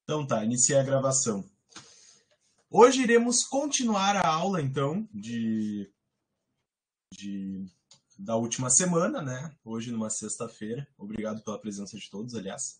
Então tá, iniciei a gravação. Hoje iremos continuar a aula, então, da última semana, né? Hoje, numa sexta-feira. Obrigado pela presença de todos, aliás.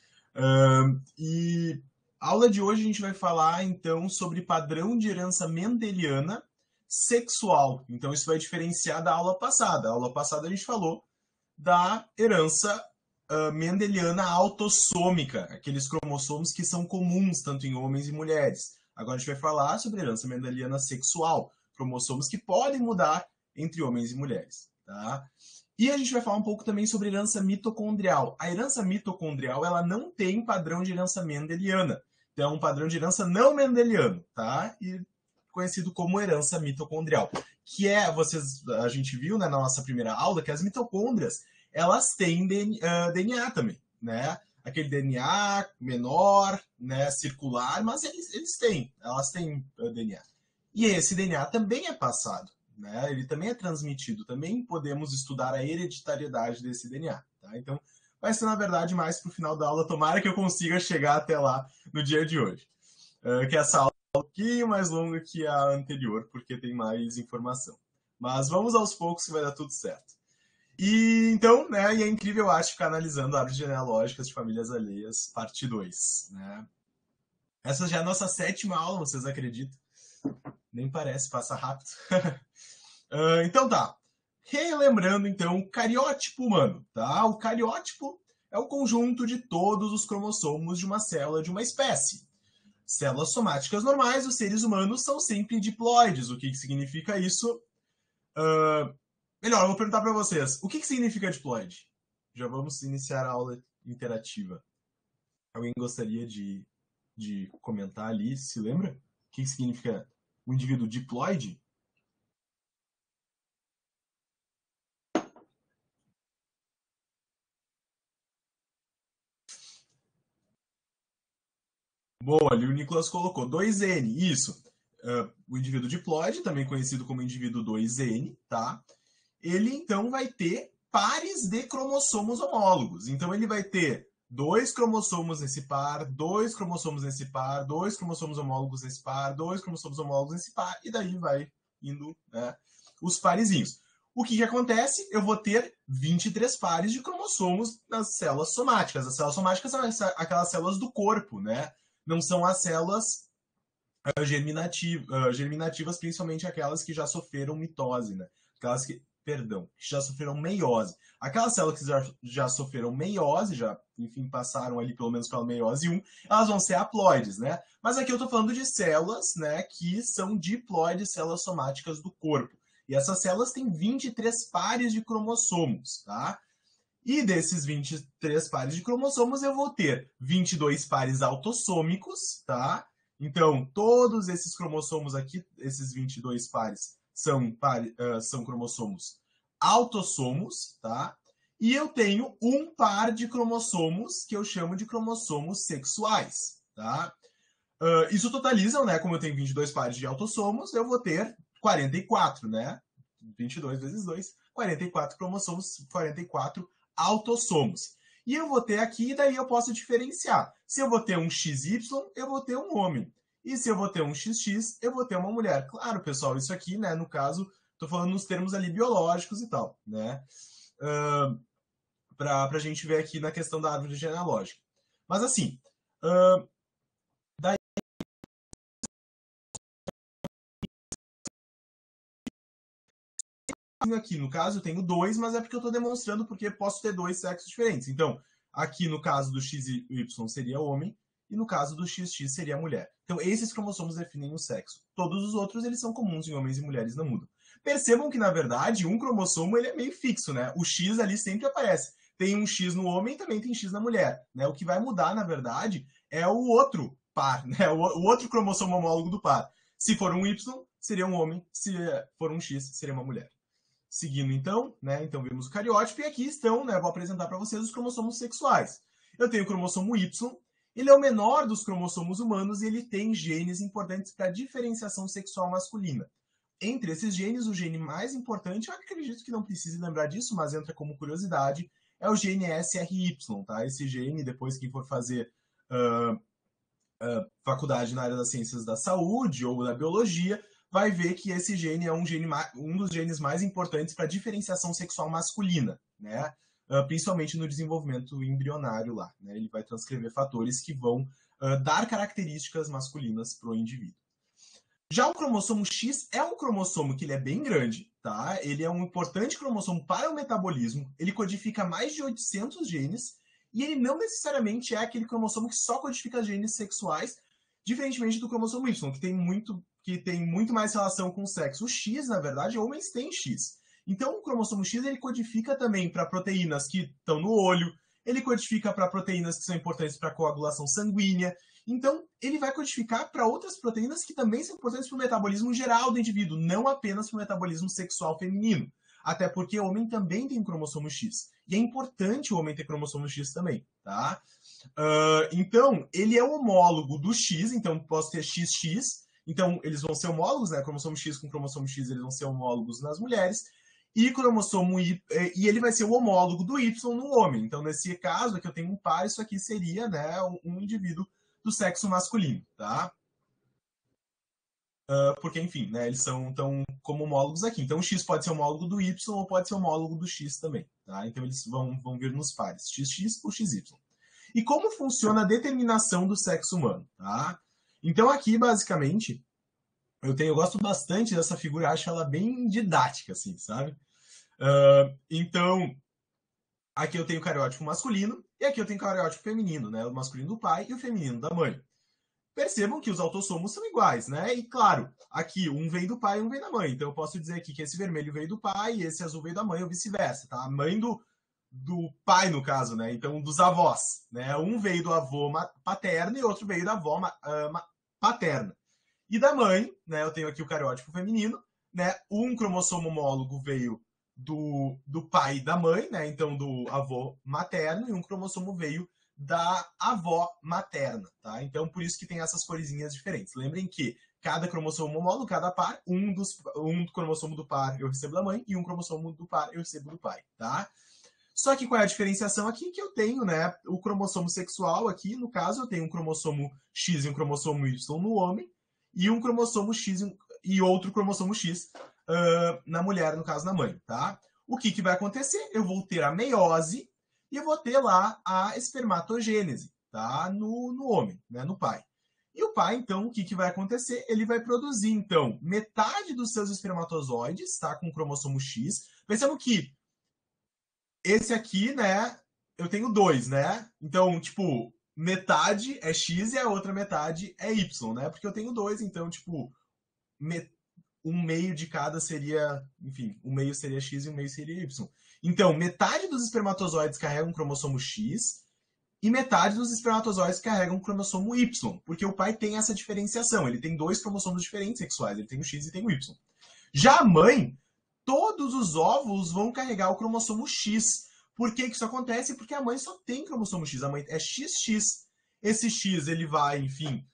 E a aula de hoje a gente vai falar, então, sobre padrão de herança mendeliana sexual. Então, isso vai diferenciar da aula passada. A aula passada a gente falou da herança mendeliana autossômica, aqueles cromossomos que são comuns tanto em homens e mulheres. Agora a gente vai falar sobre herança mendeliana sexual, cromossomos que podem mudar entre homens e mulheres. Tá? E a gente vai falar um pouco também sobre herança mitocondrial. A herança mitocondrial ela não tem padrão de herança mendeliana. Então, é um padrão de herança não mendeliano, tá? E conhecido como herança mitocondrial. Que é, a gente viu, né, na nossa primeira aula que as mitocôndrias elas têm DNA também, né? Aquele DNA menor, né, circular, mas elas têm DNA. E esse DNA também é passado, né? Ele também é transmitido, também podemos estudar a hereditariedade desse DNA, tá? Então, vai ser, na verdade, mais para o final da aula, tomara que eu consiga chegar até lá no dia de hoje. Que essa aula é um pouquinho mais longa que a anterior, porque tem mais informação. Mas vamos aos poucos que vai dar tudo certo. E então, né, e é incrível, eu acho, ficar analisando árvores genealógicas de famílias alheias, parte 2, né? Essa já é a nossa sétima aula, vocês acreditam? Nem parece, passa rápido. Então tá. Relembrando, então, o cariótipo humano, tá? O cariótipo é o conjunto de todos os cromossomos de uma célula de uma espécie. Células somáticas normais, os seres humanos são sempre diploides. O que significa isso? Melhor, eu vou perguntar para vocês. O que significa diploide? Já vamos iniciar a aula interativa. Alguém gostaria de comentar ali, se lembra? O que significa o indivíduo diploide? Boa, ali o Nicolas colocou 2N, isso. O indivíduo diploide, também conhecido como indivíduo 2N, tá? Ele então vai ter pares de cromossomos homólogos. Então ele vai ter dois cromossomos nesse par, dois cromossomos nesse par, dois cromossomos homólogos nesse par, dois cromossomos homólogos nesse par, e daí vai indo, né, os parezinhos. O que acontece? Eu vou ter 23 pares de cromossomos nas células somáticas. As células somáticas são aquelas células do corpo, né? Não são as células germinativas, principalmente aquelas que já sofreram mitose, né? Aquelas que, perdão, que já sofreram meiose. Aquelas células que já sofreram meiose, já, enfim, passaram ali pelo menos pela meiose 1, elas vão ser haploides, né? Mas aqui eu estou falando de células, né, que são diploides, células somáticas do corpo. E essas células têm 23 pares de cromossomos, tá? E desses 23 pares de cromossomos, eu vou ter 22 pares autossômicos, tá? Então, todos esses cromossomos aqui, esses 22 pares, são cromossomos autossomos, tá? E eu tenho um par de cromossomos que eu chamo de cromossomos sexuais, tá? Isso totalizam, né? Como eu tenho 22 pares de autossomos, eu vou ter 44, né? 22 vezes 2, 44 cromossomos, 44 autossomos. E eu vou ter aqui, daí eu posso diferenciar. Se eu vou ter um XY, eu vou ter um homem. E se eu vou ter um XX, eu vou ter uma mulher. Claro, pessoal, isso aqui, né, no caso, estou falando nos termos ali biológicos e tal, né? Para a gente ver aqui na questão da árvore genealógica. Mas assim, aqui no caso eu tenho dois, mas é porque eu estou demonstrando porque posso ter dois sexos diferentes. Então, aqui no caso do XY seria homem e no caso do XX seria mulher. Então, esses cromossomos definem o sexo. Todos os outros eles são comuns em homens e mulheres, não mudam. Percebam que na verdade um cromossomo ele é meio fixo, né? O X ali sempre aparece. Tem um X no homem, também tem X na mulher, né? O que vai mudar na verdade é o outro par, né? O outro cromossomo homólogo do par. Se for um Y, seria um homem. Se for um X, seria uma mulher. Seguindo então, né? Então vemos o cariótipo e aqui estão, né? Vou apresentar para vocês os cromossomos sexuais. Eu tenho o cromossomo Y, ele é o menor dos cromossomos humanos e ele tem genes importantes para a diferenciação sexual masculina. Entre esses genes, o gene mais importante, eu acredito que não precise lembrar disso, mas entra como curiosidade, é o gene SRY, tá? Esse gene, depois quem for fazer faculdade na área das ciências da saúde ou da biologia, vai ver que esse gene é um dos genes mais importantes para a diferenciação sexual masculina, né? Principalmente no desenvolvimento embrionário lá. Né? Ele vai transcrever fatores que vão dar características masculinas para o indivíduo. Já o cromossomo X é um cromossomo que ele é bem grande, tá? Ele é um importante cromossomo para o metabolismo, ele codifica mais de 800 genes, e ele não necessariamente é aquele cromossomo que só codifica genes sexuais, diferentemente do cromossomo Y, que tem muito mais relação com o sexo. O X, na verdade, homens têm X. Então, o cromossomo X ele codifica também para proteínas que estão no olho, ele codifica para proteínas que são importantes para a coagulação sanguínea. Então, ele vai codificar para outras proteínas que também são importantes para o metabolismo geral do indivíduo, não apenas para o metabolismo sexual feminino. Até porque o homem também tem cromossomo X. E é importante o homem ter cromossomo X também, tá? Então, ele é homólogo do X, então posso ter XX. Então, eles vão ser homólogos, né? Cromossomo X com cromossomo X, eles vão ser homólogos nas mulheres. E cromossomo Y, e ele vai ser o homólogo do Y no homem. Então, nesse caso, aqui eu tenho um par, isso aqui seria, né, um indivíduo do sexo masculino, tá? Porque, enfim, né, eles são tão como homólogos aqui. Então, o X pode ser homólogo do Y ou pode ser homólogo do X também, tá? Então, eles vão vir nos pares, XX ou XY. E como funciona a determinação do sexo humano, tá? Então, aqui, basicamente, eu gosto bastante dessa figura, acho ela bem didática, assim, sabe? Então, aqui eu tenho o cariótipo masculino e aqui eu tenho o cariótipo feminino, né? O masculino do pai e o feminino da mãe. Percebam que os autossomos são iguais, né? E claro, aqui um vem do pai e um vem da mãe. Então eu posso dizer aqui que esse vermelho veio do pai e esse azul veio da mãe ou vice-versa, tá? A mãe do pai, no caso, né? Então, dos avós, né? Um veio do avô paterno e outro veio da avó paterna. E da mãe, né? Eu tenho aqui o cariótipo feminino, né? Um cromossomo homólogo veio do pai e da mãe, né? Então, do avô materno, e um cromossomo veio da avó materna, tá? Então, por isso que tem essas coresinhas diferentes. Lembrem que cada cromossomo homólogo, cada par, um cromossomo do par eu recebo da mãe e um cromossomo do par eu recebo do pai, tá? Só que qual é a diferenciação aqui? Que eu tenho, né, o cromossomo sexual aqui, no caso, eu tenho um cromossomo X e um cromossomo Y no homem, e um cromossomo X e outro cromossomo X na mulher, no caso, na mãe, tá? O que vai acontecer? Eu vou ter a meiose e eu vou ter lá a espermatogênese, tá? No homem, né, no pai. E o pai, então, o que vai acontecer? Ele vai produzir, então, metade dos seus espermatozoides, tá? Com o cromossomo X. Pensando que esse aqui, né, eu tenho dois, né? Então, tipo, metade é X e a outra metade é Y, né? Porque eu tenho dois, então, tipo, um meio de cada seria, enfim, um meio seria X e um meio seria Y. Então, metade dos espermatozoides carregam um cromossomo X e metade dos espermatozoides carregam um cromossomo Y, porque o pai tem essa diferenciação, ele tem dois cromossomos diferentes sexuais, ele tem o X e tem o Y. Já a mãe, todos os óvulos vão carregar o cromossomo X. Por que isso acontece? Porque a mãe só tem cromossomo X, a mãe é XX. Esse X, ele vai, enfim,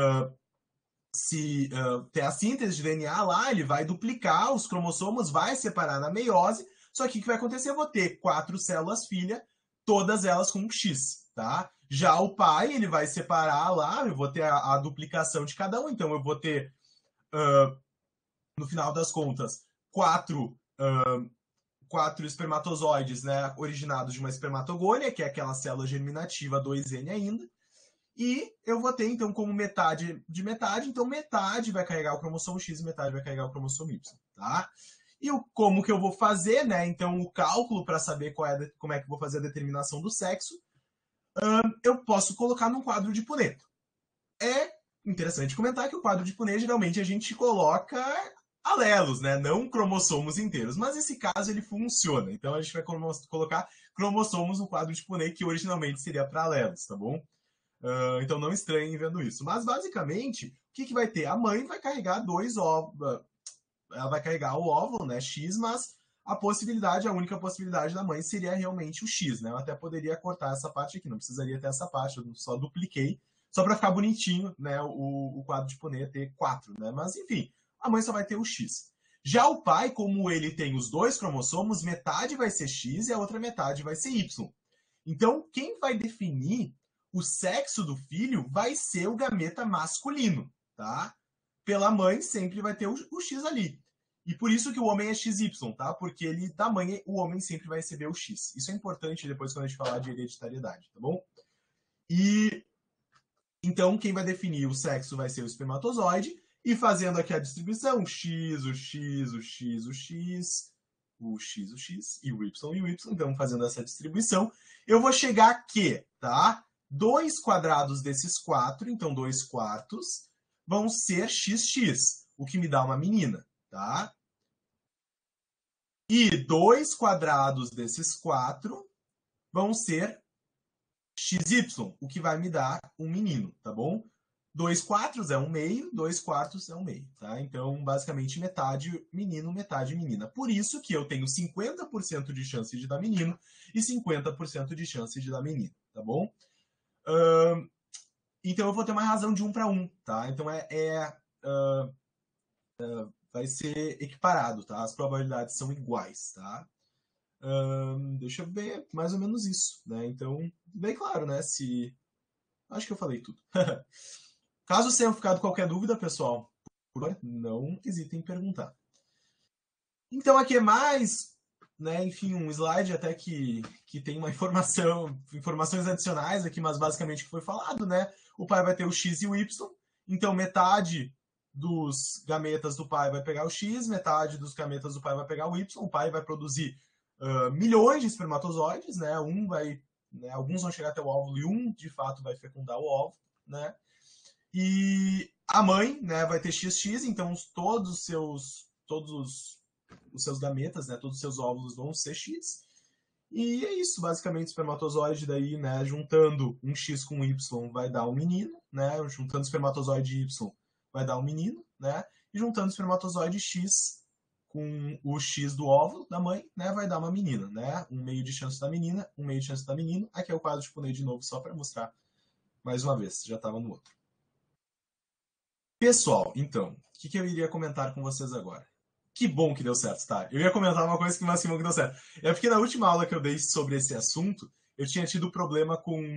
ter a síntese de DNA lá, ele vai duplicar os cromossomos, vai separar na meiose, só que o que vai acontecer? Eu vou ter 4 células filha, todas elas com X, tá? Já o pai, ele vai separar lá, eu vou ter a duplicação de cada um, então eu vou ter, no final das contas, 4 espermatozoides, né, originados de uma espermatogônia, que é aquela célula germinativa 2N ainda, e eu vou ter, então, como metade de metade, então metade vai carregar o cromossomo X e metade vai carregar o cromossomo Y, tá? E como que eu vou fazer, né? Então, o cálculo para saber como é que eu vou fazer a determinação do sexo, eu posso colocar num quadro de Punnett. É interessante comentar que o quadro de Punnett, geralmente, a gente coloca alelos, né? Não cromossomos inteiros. Mas esse caso, ele funciona. Então, a gente vai colocar cromossomos no quadro de Punnett, que originalmente seria para alelos, tá bom? Então não estranhem vendo isso. Mas basicamente, o que vai ter? A mãe vai carregar dois óvulos. Ela vai carregar o óvulo, né? X, mas a única possibilidade da mãe seria realmente o X, né? Eu até poderia cortar essa parte aqui, não precisaria ter essa parte, eu só dupliquei, só para ficar bonitinho, né? O quadro de Punnett ter 4, né? Mas enfim, a mãe só vai ter o X. Já o pai, como ele tem os dois cromossomos, metade vai ser X e a outra metade vai ser Y. Então, quem vai definir o sexo do filho vai ser o gameta masculino, tá? Pela mãe sempre vai ter o X ali. E por isso que o homem é XY, tá? Porque ele, da mãe, o homem sempre vai receber o X. Isso é importante depois quando a gente falar de hereditariedade, tá bom? E então quem vai definir o sexo vai ser o espermatozoide. E fazendo aqui a distribuição, X, o X, o X, o X, o X, o X, e o Y e o Y. Então, fazendo essa distribuição, eu vou chegar aqui, tá? 2 quadrados desses 4, então 2 quartos, vão ser XX, o que me dá uma menina, tá? E 2 quadrados desses 4 vão ser XY, o que vai me dar um menino, tá bom? 2 quartos é um meio, 2 quartos é um meio, tá? Então, basicamente, metade menino, metade menina. Por isso que eu tenho 50% de chance de dar menino e 50% de chance de dar menina, tá bom? Então, eu vou ter uma razão de 1 para 1, tá? Então, vai ser equiparado, tá? As probabilidades são iguais, tá? Deixa eu ver, mais ou menos isso, né? Então, bem claro, né? Acho que eu falei tudo. Caso tenha ficado qualquer dúvida, pessoal, não hesitem em perguntar. Então, aqui é mais, né, enfim, um slide até que tem uma informações adicionais aqui, mas basicamente o que foi falado, né? O pai vai ter o X e o Y, então metade dos gametas do pai vai pegar o X, metade dos gametas do pai vai pegar o Y, o pai vai produzir milhões de espermatozoides, né? Alguns vão chegar até o óvulo e de fato vai fecundar o óvulo, né? E a mãe, né, vai ter XX, então todos os seus gametas, né, todos os seus óvulos vão ser X. E é isso, basicamente, o espermatozoide daí, né, juntando um X com um Y vai dar um menino, né, juntando o espermatozoide Y vai dar um menino, né, e juntando o espermatozoide X com o X do óvulo da mãe, né, vai dar uma menina, né, um meio de chance da menina, um meio de chance da menina. Aqui é o quadro de Punnett de novo, só para mostrar mais uma vez, já estava no outro. Pessoal, então, o que eu iria comentar com vocês agora? Que bom que deu certo, tá? Eu ia comentar uma coisa mas que bom que deu certo. É porque na última aula que eu dei sobre esse assunto, eu tinha tido problema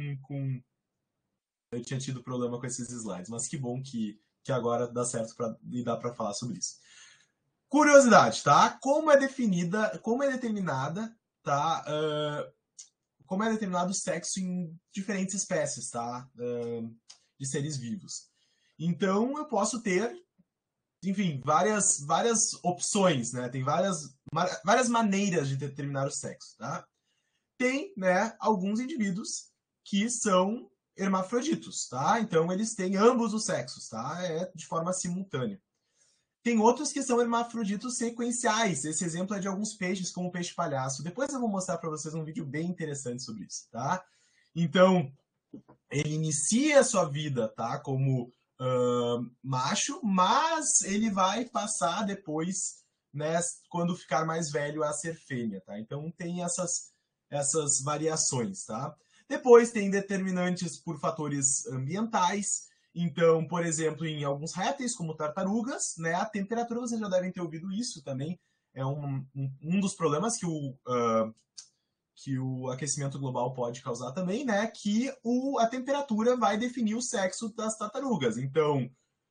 eu tinha tido problema com esses slides, mas que bom que agora dá certo e dá para falar sobre isso. Curiosidade, tá? Como é determinada, tá? Como é determinado o sexo em diferentes espécies, tá? De seres vivos. Então, eu posso ter, enfim, várias opções, né? Tem várias maneiras de determinar o sexo, tá? Tem, né, alguns indivíduos que são hermafroditos, tá? Então, eles têm ambos os sexos, tá? É de forma simultânea. Tem outros que são hermafroditos sequenciais. Esse exemplo é de alguns peixes, como o peixe palhaço. Depois eu vou mostrar para vocês um vídeo bem interessante sobre isso, tá? Então, ele inicia a sua vida, tá, como macho, mas ele vai passar depois, né, quando ficar mais velho, a ser fêmea, tá? Então tem essas variações, tá? Depois tem determinantes por fatores ambientais. Então, por exemplo, em alguns répteis, como tartarugas, né, a temperatura, vocês já devem ter ouvido isso também, é um dos problemas que o aquecimento global pode causar também, né? Que a temperatura vai definir o sexo das tartarugas. Então,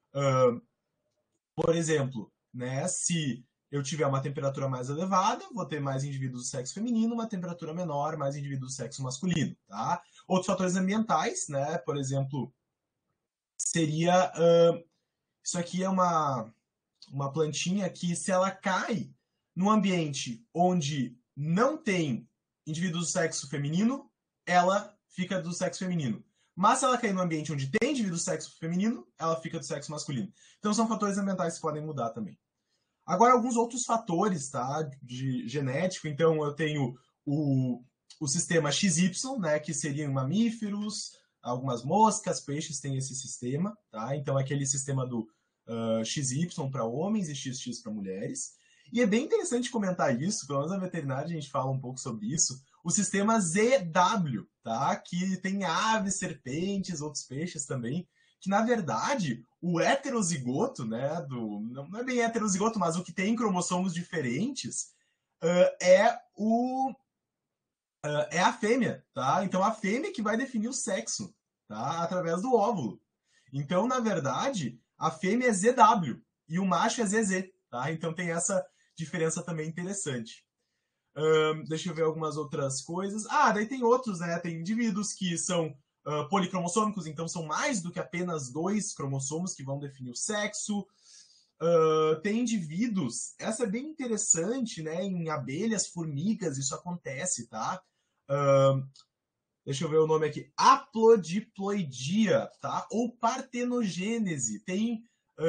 por exemplo, né, se eu tiver uma temperatura mais elevada, vou ter mais indivíduos do sexo feminino, uma temperatura menor, mais indivíduos do sexo masculino, tá? Outros fatores ambientais, né? Por exemplo, seria isso aqui é uma plantinha que, se ela cai num ambiente onde não tem indivíduos do sexo feminino, ela fica do sexo feminino. Mas se ela cair num ambiente onde tem indivíduo do sexo feminino, ela fica do sexo masculino. Então são fatores ambientais que podem mudar também. Agora, alguns outros fatores, tá, de genético. Então eu tenho o sistema XY, né, que seriam mamíferos, algumas moscas, peixes têm esse sistema, tá? Então aquele sistema do XY para homens e XX para mulheres. E é bem interessante comentar isso, pelo menos na veterinária a gente fala um pouco sobre isso, o sistema ZW, tá? Que tem aves, serpentes, outros peixes também, que na verdade o heterozigoto, né, não é bem heterozigoto, mas o que tem cromossomos diferentes é a fêmea, tá? Então a fêmea que vai definir o sexo tá? Através do óvulo. Então, na verdade, a fêmea é ZW e o macho é ZZ, tá? Então tem essa diferença também interessante. Deixa eu ver algumas outras coisas. Daí tem outros, né? Tem indivíduos que são policromossômicos, então são mais do que apenas 2 cromossomos que vão definir o sexo. Tem indivíduos, essa é bem interessante, né? Em abelhas, formigas, isso acontece, tá? Deixa eu ver o nome aqui. Haplodiploidia, tá? Ou partenogênese. Tem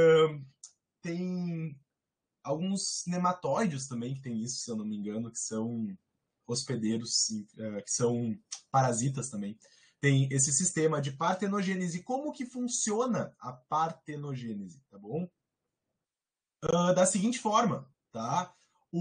alguns nematóides também que tem isso, se eu não me engano, que são hospedeiros, que são parasitas também. Tem esse sistema de partenogênese. Como que funciona a partenogênese, tá bom? Da seguinte forma, tá?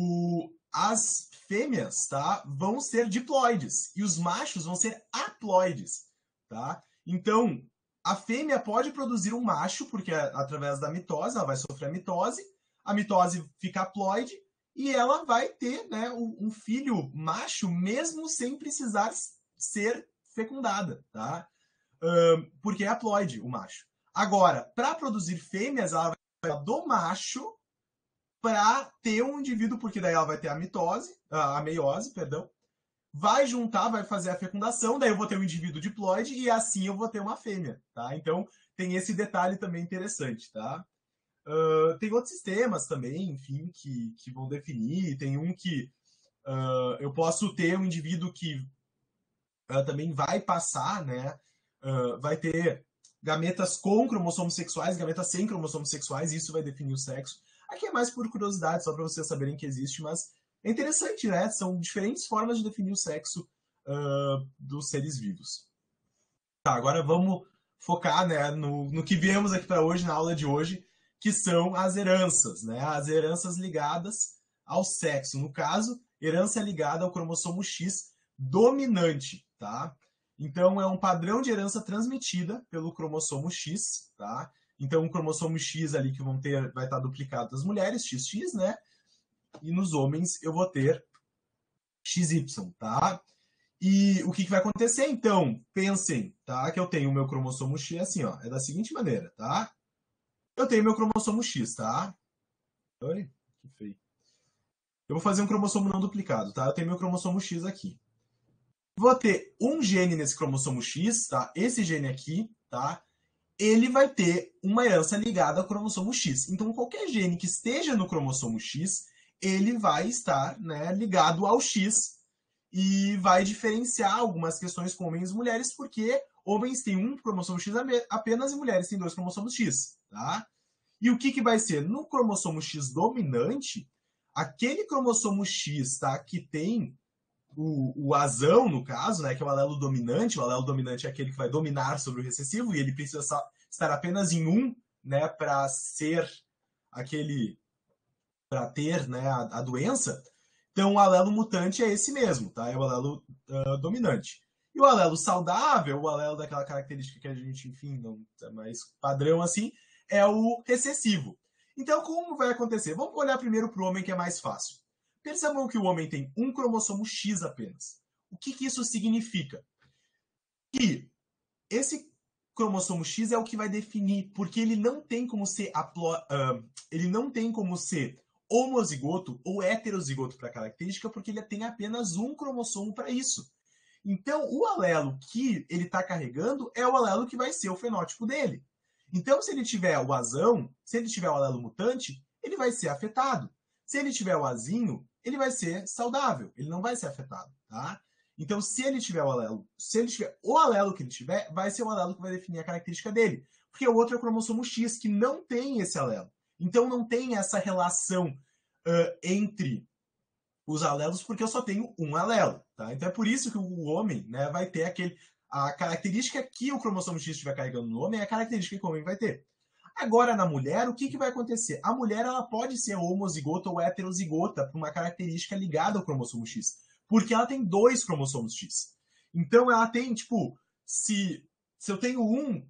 As fêmeas, tá, vão ser diploides e os machos vão ser haploides, tá? Então, a fêmea pode produzir um macho, porque através da mitose, ela vai sofrer a mitose fica haploide e ela vai ter, né, um filho macho mesmo sem precisar ser fecundada, tá? Porque é haploide o macho. Agora, para produzir fêmeas, ela vai do macho para ter um indivíduo, porque daí ela vai ter a meiose, perdão, vai juntar, vai fazer a fecundação, daí eu vou ter um indivíduo diploide e assim eu vou ter uma fêmea, tá? Então tem esse detalhe também interessante, tá? Tem outros sistemas também, enfim, que vão definir. Tem um que eu posso ter um indivíduo que também vai passar, né? Vai ter gametas com cromossomos sexuais, gametas sem cromossomos sexuais, e isso vai definir o sexo. Aqui é mais por curiosidade, só para vocês saberem que existe, mas é interessante, né? São diferentes formas de definir o sexo dos seres vivos. Tá, agora vamos focar, né, no que viemos aqui para hoje, na aula de hoje, que são as heranças, né? As heranças ligadas ao sexo. No caso, herança ligada ao cromossomo X dominante, tá? Então, é um padrão de herança transmitida pelo cromossomo X, tá? Então, o cromossomo X ali que vai estar duplicado das mulheres, XX, né? E nos homens eu vou ter XY, tá? E o que vai acontecer, então? Pensem, tá? Que eu tenho o meu cromossomo X assim, ó. É da seguinte maneira, tá? Eu tenho meu cromossomo X, tá? Oi? Que feio. Eu vou fazer um cromossomo não duplicado, tá? Eu tenho meu cromossomo X aqui. Vou ter um gene nesse cromossomo X, tá? Esse gene aqui, tá? Ele vai ter uma herança ligada ao cromossomo X. Então, qualquer gene que esteja no cromossomo X, ele vai estar, né, ligado ao X e vai diferenciar algumas questões com homens e mulheres, porque homens têm um cromossomo X apenas e mulheres têm 2 cromossomos X, tá? E o que vai ser? No cromossomo X dominante, aquele cromossomo X, tá, que tem o azão, no caso, né, que é o alelo dominante. O alelo dominante é aquele que vai dominar sobre o recessivo, e ele precisa estar apenas em um, né, para ser aquele, para ter, né, a doença. Então, o alelo mutante é esse mesmo, tá? É o alelo dominante. E o alelo saudável, o alelo daquela característica que a gente, enfim, não é mais padrão assim, é o recessivo. Então, como vai acontecer? Vamos olhar primeiro para o homem, que é mais fácil. Percebam que o homem tem um cromossomo X apenas. O que isso significa? Que esse cromossomo X é o que vai definir, porque ele não tem como ser homozigoto ou heterozigoto para a característica, porque ele tem apenas um cromossomo para isso. Então, o alelo que ele está carregando é o alelo que vai ser o fenótipo dele. Então, se ele tiver o azão, se ele tiver o alelo mutante, ele vai ser afetado. Se ele tiver o azinho, ele vai ser saudável, ele não vai ser afetado, tá? Então, se ele tiver o alelo que ele tiver, vai ser o alelo que vai definir a característica dele. Porque o outro é o cromossomo X, que não tem esse alelo. Então, não tem essa relação entre os alelos, porque eu só tenho um alelo, tá? Então, é por isso que o homem, né, vai ter a característica que o cromossomo X estiver carregando no homem é a característica que o homem vai ter. Agora, na mulher, o que vai acontecer? A mulher, ela pode ser homozigota ou heterozigota por uma característica ligada ao cromossomo X, porque ela tem 2 cromossomos X. Então, ela tem, tipo, se eu tenho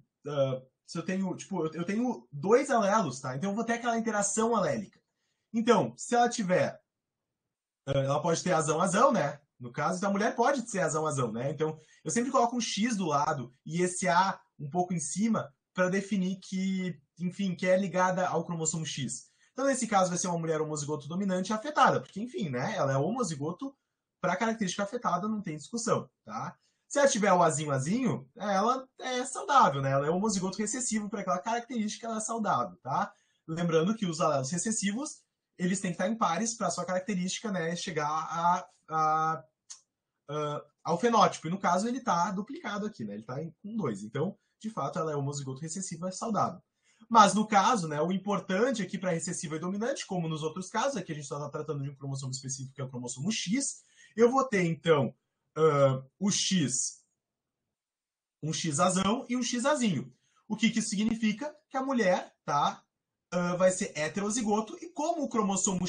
eu tenho 2 alelos, tá? Então, eu vou ter aquela interação alélica. Então, se ela tiver, ela pode ter azão, né? No caso, então a mulher pode ser azão, né? Então, eu sempre coloco um X do lado e esse A um pouco em cima para definir que, enfim, que é ligada ao cromossomo X. Então, nesse caso, vai ser uma mulher homozigoto dominante afetada, porque, enfim, né, ela é homozigoto para característica afetada, não tem discussão, tá? Se ela tiver o azinho, ela é saudável, né? Ela é homozigoto recessivo para aquela característica, ela é saudável, tá? Lembrando que os alelos recessivos, eles têm que estar em pares para a sua característica, né, chegar ao fenótipo. E no caso, ele está duplicado aqui, né? Ele está com 2. Então, de fato, ela é homozigoto recessiva saudável. Mas no caso, né, o importante aqui para recessiva e dominante, como nos outros casos, aqui a gente está tratando de um cromossomo específico, que é o cromossomo X, eu vou ter, então, o X, um Xazão e um Xazinho. O que isso significa? Que a mulher, tá, vai ser heterozigoto, e como o cromossomo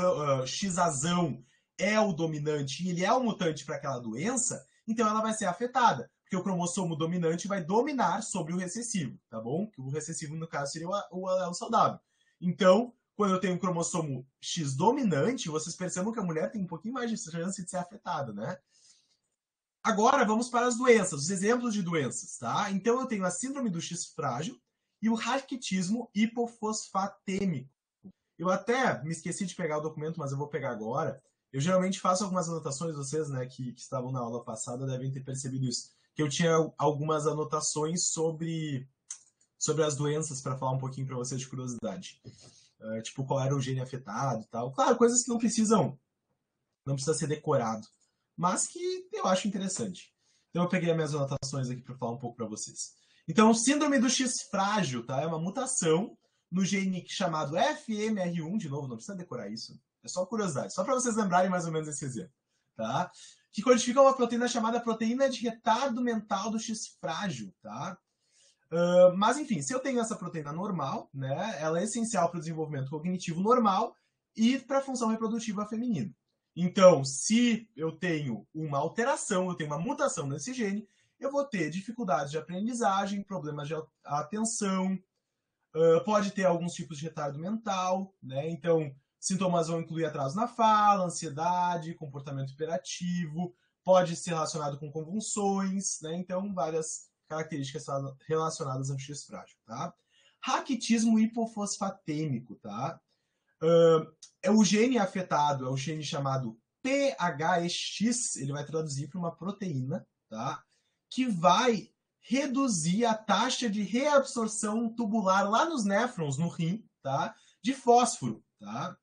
Xazão é o dominante e ele é o mutante para aquela doença, então ela vai ser afetada, porque o cromossomo dominante vai dominar sobre o recessivo, tá bom? Que o recessivo, no caso, seria o alelo saudável. Então, quando eu tenho um cromossomo X dominante, vocês percebam que a mulher tem um pouquinho mais de chance de ser afetada, né? Agora, vamos para as doenças, os exemplos de doenças, tá? Então, eu tenho a síndrome do X frágil e o raquitismo hipofosfatêmico. Eu até me esqueci de pegar o documento, mas eu vou pegar agora. Eu geralmente faço algumas anotações, vocês, né, que estavam na aula passada devem ter percebido isso, que eu tinha algumas anotações sobre as doenças para falar um pouquinho para vocês de curiosidade. Tipo, qual era o gene afetado e tal. Claro, coisas que não precisa ser decorado, mas que eu acho interessante. Então eu peguei as minhas anotações aqui para falar um pouco para vocês. Então, síndrome do X frágil, tá? É uma mutação no gene chamado FMR1, de novo, não precisa decorar isso, é só curiosidade, só para vocês lembrarem mais ou menos esse exemplo, tá? Que codifica uma proteína chamada proteína de retardo mental do X frágil, tá? Mas, enfim, se eu tenho essa proteína normal, né, ela é essencial para o desenvolvimento cognitivo normal e para a função reprodutiva feminina. Então, se eu tenho uma alteração, eu tenho uma mutação nesse gene, eu vou ter dificuldades de aprendizagem, problemas de atenção, pode ter alguns tipos de retardo mental, né? Então, sintomas vão incluir atraso na fala, ansiedade, comportamento hiperativo, pode ser relacionado com convulsões, né? Então, várias características relacionadas ao X frágil, tá? Raquitismo hipofosfatêmico, tá? É o gene afetado, é o gene chamado PHEX, ele vai traduzir para uma proteína, tá? Que vai reduzir a taxa de reabsorção tubular lá nos néfrons, no rim, tá? De fósforo, tá?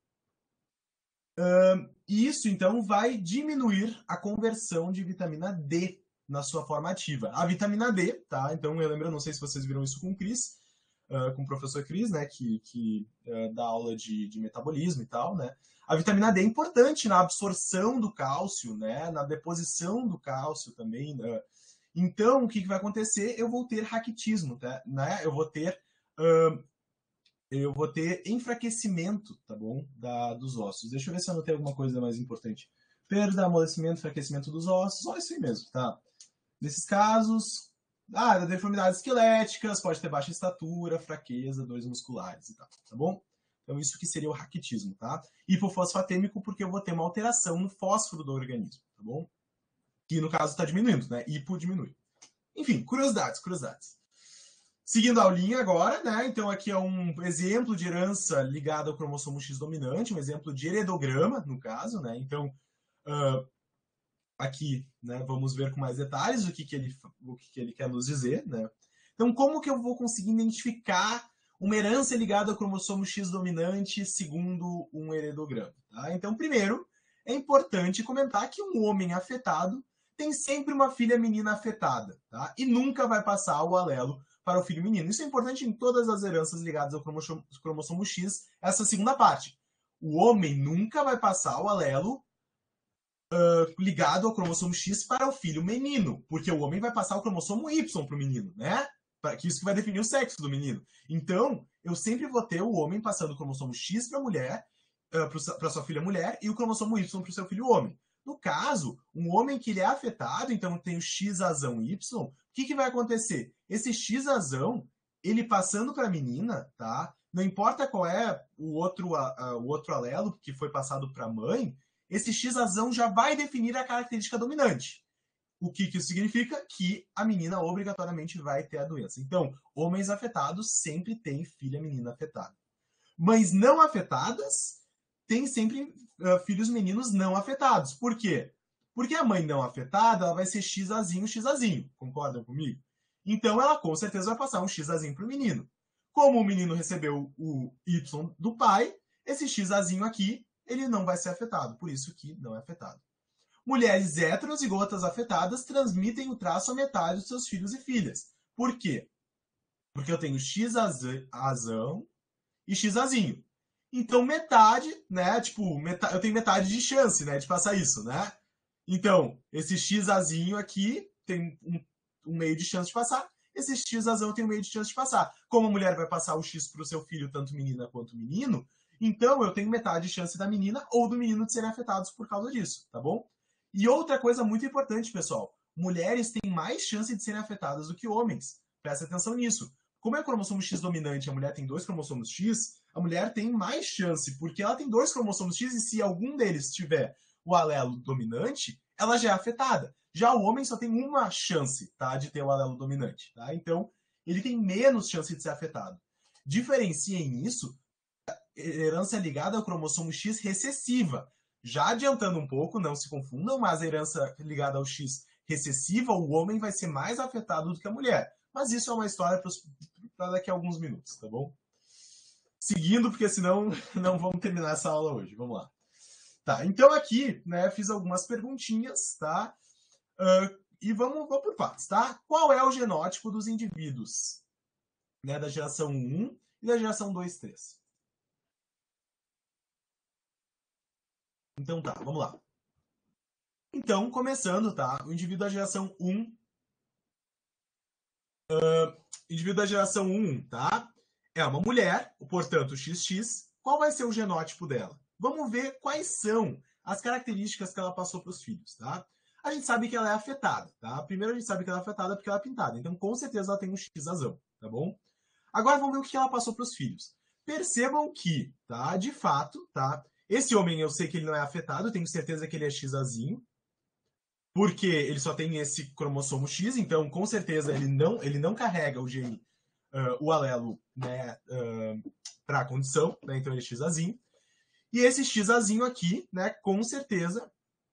Isso, então, vai diminuir a conversão de vitamina D na sua forma ativa. A vitamina D, tá? Então, eu lembro, não sei se vocês viram isso com o Cris, com o professor Cris, né, que dá aula de metabolismo e tal, né? A vitamina D é importante na absorção do cálcio, né? Na deposição do cálcio também, né? Então, o que vai acontecer? Eu vou ter raquitismo, tá? Né? Eu vou ter enfraquecimento, tá bom? Dos ossos. Deixa eu ver se eu anotei alguma coisa mais importante. Perda, amolecimento, enfraquecimento dos ossos, só isso aí mesmo, tá? Nesses casos, deformidades esqueléticas, pode ter baixa estatura, fraqueza, dores musculares e tal, tá bom? Então, isso que seria o raquitismo, tá? Hipofosfatêmico, porque eu vou ter uma alteração no fósforo do organismo, tá bom? Que no caso está diminuindo, né? Hipo diminui. Enfim, curiosidades. Seguindo a aulinha agora, né? Então aqui é um exemplo de herança ligada ao cromossomo X dominante, um exemplo de heredograma, no caso, né? Então, aqui, né, vamos ver com mais detalhes o que ele quer nos dizer, né? Então, como que eu vou conseguir identificar uma herança ligada ao cromossomo X dominante segundo um heredograma, tá? Então, primeiro, é importante comentar que um homem afetado tem sempre uma filha menina afetada, tá? E nunca vai passar o alelo para o filho menino. Isso é importante em todas as heranças ligadas ao cromossomo X, essa segunda parte. O homem nunca vai passar o alelo ligado ao cromossomo X para o filho menino, porque o homem vai passar o cromossomo Y para o menino, né? Que isso que vai definir o sexo do menino. Então, eu sempre vou ter o homem passando o cromossomo X para a mulher, para sua filha mulher, e o cromossomo Y para o seu filho homem. No caso, um homem que ele é afetado, então tem o Xazão Y, o que vai acontecer? Esse Xazão, ele passando para a menina, tá? Não importa qual é o outro alelo que foi passado para a mãe, esse Xazão já vai definir a característica dominante. O que isso significa? Que a menina obrigatoriamente vai ter a doença. Então, homens afetados sempre têm filha menina afetada. Mães não afetadas têm sempre filhos meninos não afetados. Por quê? Porque a mãe não afetada, ela vai ser XAzinho, XAzinho. Concordam comigo? Então, ela com certeza vai passar um XAzinho para o menino. Como o menino recebeu o Y do pai, esse XAzinho aqui, ele não vai ser afetado. Por isso que não é afetado. Mulheres heterozigotas afetadas transmitem o traço a metade dos seus filhos e filhas. Por quê? Porque eu tenho XAzão e XAzinho. Então, metade, né? Tipo, eu tenho metade de chance, né? De passar isso, né? Então, esse XAzinho aqui tem um meio de chance de passar. Esse XAzão tem um meio de chance de passar. Como a mulher vai passar o X para o seu filho, tanto menina quanto menino, então eu tenho metade de chance da menina ou do menino de serem afetados por causa disso, tá bom? E outra coisa muito importante, pessoal. Mulheres têm mais chance de serem afetadas do que homens. Presta atenção nisso. Como é o cromossomo X dominante, a mulher tem 2 cromossomos X, a mulher tem mais chance, porque ela tem 2 cromossomos X e se algum deles tiver o alelo dominante, ela já é afetada. Já o homem só tem uma chance, tá, de ter o alelo dominante. Tá? Então, ele tem menos chance de ser afetado. Diferenciem isso, herança ligada ao cromossomo X recessiva. Já adiantando um pouco, não se confundam, mas a herança ligada ao X recessiva, o homem vai ser mais afetado do que a mulher. Mas isso é uma história para daqui a alguns minutos, tá bom? Seguindo, porque senão não vamos terminar essa aula hoje. Vamos lá. Tá, então aqui, né, fiz algumas perguntinhas, tá? E vamos por partes, tá? Qual é o genótipo dos indivíduos, né, da geração 1 e da geração 2, 3? Então tá, vamos lá. Então, começando, tá? O indivíduo da geração 1. Indivíduo da geração 1, tá? É uma mulher, portanto, XX. Qual vai ser o genótipo dela? Vamos ver quais são as características que ela passou para os filhos, tá? A gente sabe que ela é afetada, tá? Primeiro a gente sabe que ela é afetada porque ela é pintada. Então, com certeza, ela tem um X-azão, tá bom? Agora vamos ver o que ela passou para os filhos. Percebam que, tá? De fato, tá? Esse homem, eu sei que ele não é afetado, tenho certeza que ele é X-azinho, porque ele só tem esse cromossomo X, então com certeza ele não carrega o gene, o alelo, né, para a condição, né, então ele é XAzinho. E esse XAzinho aqui, né, com certeza,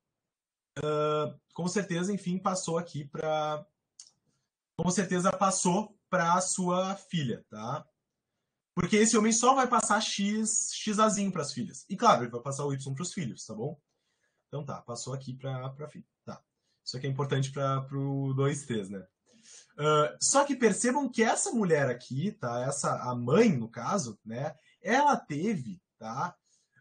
enfim, passou aqui para, com certeza passou para a sua filha, tá? Porque esse homem só vai passar XAzinho para as filhas. E claro, ele vai passar o Y para os filhos, tá bom? Então tá, passou aqui para a filha. Tá. Isso aqui é importante para o 2-3, né? Só que percebam que essa mulher aqui, tá? A mãe, no caso, né? Ela teve, tá?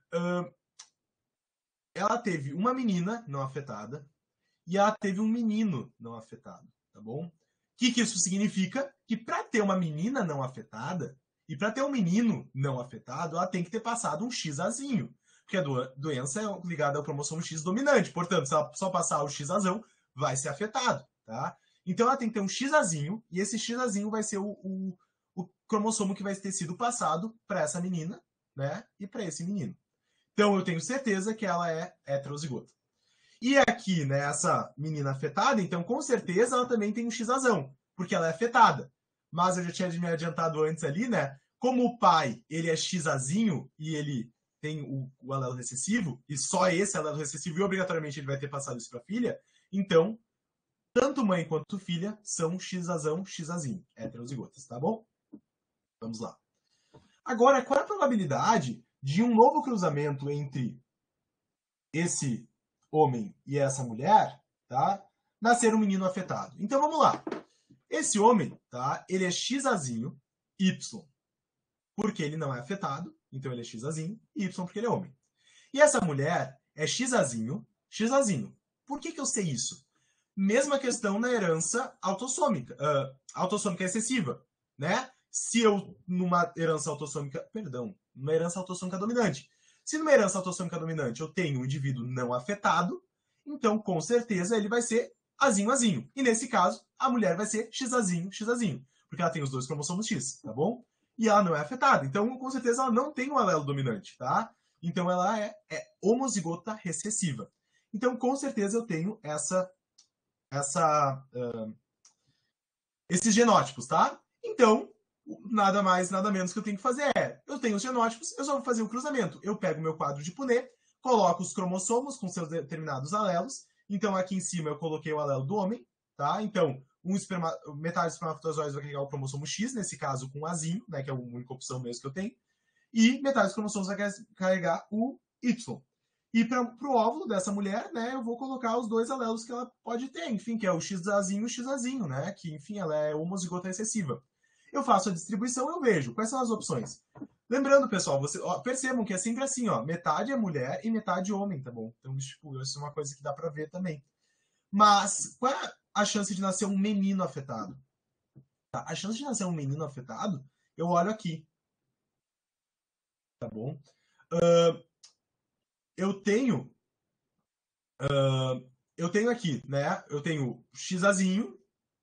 Ela teve uma menina não afetada e ela teve um menino não afetado, tá bom? O que isso significa? Que para ter uma menina não afetada e para ter um menino não afetado, ela tem que ter passado um XAzinho. Porque a doença é ligada ao cromossomo X dominante. Portanto, se ela só passar o XAzão, vai ser afetado, tá? Então ela tem que ter um XAzinho, e esse XAzinho vai ser o cromossomo que vai ter sido passado para essa menina, né? E para esse menino. Então eu tenho certeza que ela é heterozigota. E aqui, né, essa menina afetada, então com certeza ela também tem um XAzão, porque ela é afetada. Mas eu já tinha me adiantado antes ali, né? Como o pai, ele é XAzinho e ele tem o alelo recessivo, e só esse alelo recessivo, e obrigatoriamente ele vai ter passado isso para a filha, então, tanto mãe quanto filha são XAzão, XAzinho, heterozigotas, tá bom? Vamos lá. Agora, qual é a probabilidade de um novo cruzamento entre esse homem e essa mulher, tá? Nascer um menino afetado. Então, vamos lá. Esse homem, tá? Ele é XAzinho, Y, porque ele não é afetado, então ele é XAzinho, e Y porque ele é homem. E essa mulher é XAzinho, XAzinho. Por que eu sei isso? Mesma questão na herança autossômica. Autossômica excessiva, né? Se eu, numa herança autossômica dominante. Se numa herança autossômica dominante eu tenho um indivíduo não afetado, então com certeza ele vai ser azinho, azinho. E nesse caso, a mulher vai ser XAzinho, XAzinho. Porque ela tem os 2 cromossomos X, tá bom? E ela não é afetada. Então, com certeza, ela não tem um alelo dominante, tá? Então, ela é homozigota recessiva. Então, com certeza, eu tenho essa esses genótipos, tá? Então, nada mais, nada menos que eu tenho que fazer eu tenho os genótipos, eu só vou fazer o cruzamento. Eu pego meu quadro de Punnett, coloco os cromossomos com seus determinados alelos. Então, aqui em cima eu coloquei o alelo do homem, tá? Então, metade dos espermatozoides vai carregar o cromossomo X, nesse caso com o azinho, né, que é a única opção mesmo que eu tenho. E metade dos cromossomos vai carregar o Y. E para o óvulo dessa mulher, né, eu vou colocar os dois alelos que ela pode ter, enfim, que é o XAzinho e o XAzinho, né, que, enfim, ela é homozigota recessiva. Eu faço a distribuição, eu vejo. Quais são as opções? Lembrando, pessoal, percebam que é sempre assim, ó, metade é mulher e metade homem, tá bom? Então, tipo, isso é uma coisa que dá para ver também. Mas, qual é a chance de nascer um menino afetado? Tá? A chance de nascer um menino afetado, eu olho aqui. Tá bom? Eu tenho aqui, né? Eu tenho xazinho.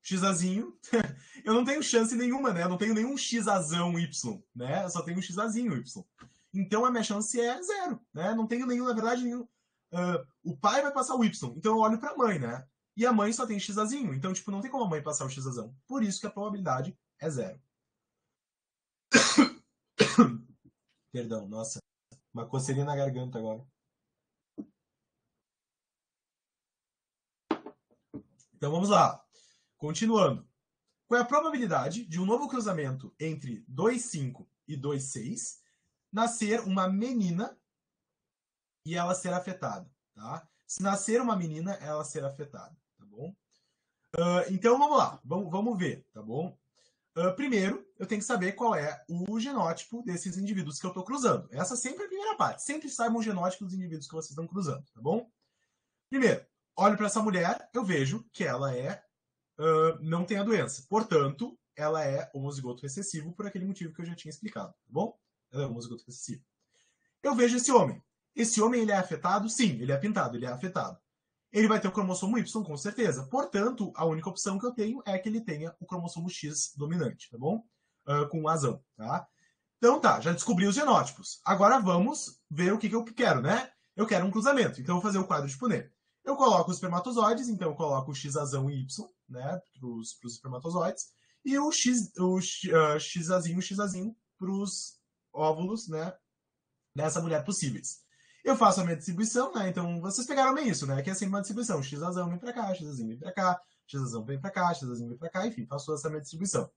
Eu não tenho chance nenhuma, né? Eu não tenho nenhum xazão Y, né? Eu só tenho xazinho Y. Então a minha chance é zero, né? Não tenho nenhum, na verdade, nenhum. O pai vai passar o Y, então eu olho para a mãe, né? E a mãe só tem xazinho, então tipo não tem como a mãe passar o xazão. Por isso que a probabilidade é zero. Perdão, nossa, uma coceirinha na garganta agora. Então vamos lá. Continuando. Qual é a probabilidade de um novo cruzamento entre 2,5 e 2,6 nascer uma menina e ela ser afetada, tá? Se nascer uma menina, ela ser afetada, tá bom? Então vamos lá, vamos ver, tá bom? Primeiro, eu tenho que saber qual é o genótipo desses indivíduos que eu estou cruzando. Essa sempre é a primeira parte. Sempre saibam o genótipo dos indivíduos que vocês estão cruzando, tá bom? Primeiro, olho para essa mulher, eu vejo que ela não tem a doença. Portanto, ela é homozigoto recessivo por aquele motivo que eu já tinha explicado, tá bom? Ela é homozigoto recessivo. Eu vejo esse homem. Esse homem, ele é afetado? Sim, ele é pintado, ele é afetado. Ele vai ter o cromossomo Y, com certeza. Portanto, a única opção que eu tenho é que ele tenha o cromossomo X dominante, tá bom? Com azão, tá? Então tá, já descobri os genótipos. Agora vamos ver o que eu quero, né? Eu quero um cruzamento. Então eu vou fazer o quadro de Punnett. Eu coloco os espermatozoides, então eu coloco o Xazão e Y, né, para os espermatozoides, e o Xazinho para os óvulos, né, dessa mulher possíveis. Eu faço a minha distribuição, né, então vocês pegaram bem isso, né, que é sempre uma distribuição, Xazão vem para cá, Xazinho vem para cá, Xazão vem para cá, Xazinho vem para cá, enfim, faço essa minha distribuição.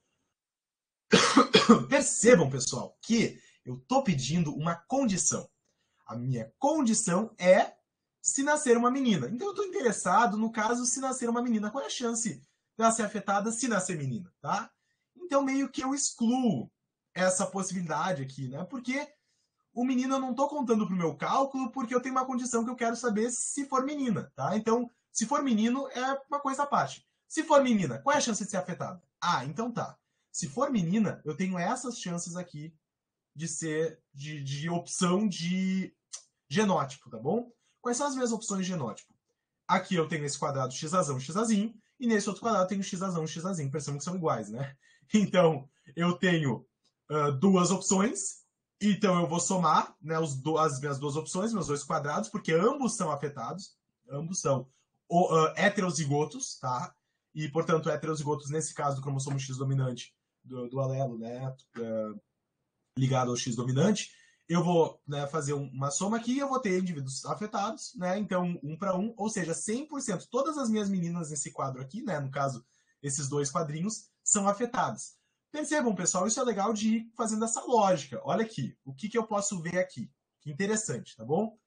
Percebam, pessoal, que eu estou pedindo uma condição. A minha condição é se nascer uma menina. Então eu estou interessado no caso se nascer uma menina. Qual é a chance dela ser afetada se nascer menina, tá? Então meio que eu excluo essa possibilidade aqui, né? Porque o menino eu não estou contando pro meu cálculo porque eu tenho uma condição que eu quero saber se for menina, tá? Então, se for menino, é uma coisa à parte. Se for menina, qual é a chance de ser afetada? Ah, então tá. Se for menina, eu tenho essas chances aqui de ser de opção de genótipo, tá bom? Quais são as minhas opções de genótipo? Aqui eu tenho esse quadrado xazão, xazinho, e nesse outro quadrado eu tenho xazão, xazinho. Percebam que são iguais, né? Então, eu tenho duas opções, então eu vou somar, né, as minhas duas opções, meus dois quadrados, porque ambos são afetados, ambos são heterozigotos, tá? E, portanto, heterozigotos, nesse caso do cromossomo X dominante do alelo, né, ligado ao X dominante, eu vou, né, fazer uma soma aqui e eu vou ter indivíduos afetados, né? Então, 1 para 1, ou seja, 100%. Todas as minhas meninas nesse quadro aqui, né, no caso, esses dois quadrinhos, são afetadas. Percebam, pessoal, isso é legal de ir fazendo essa lógica. Olha aqui, o que eu posso ver aqui? Que interessante, tá bom?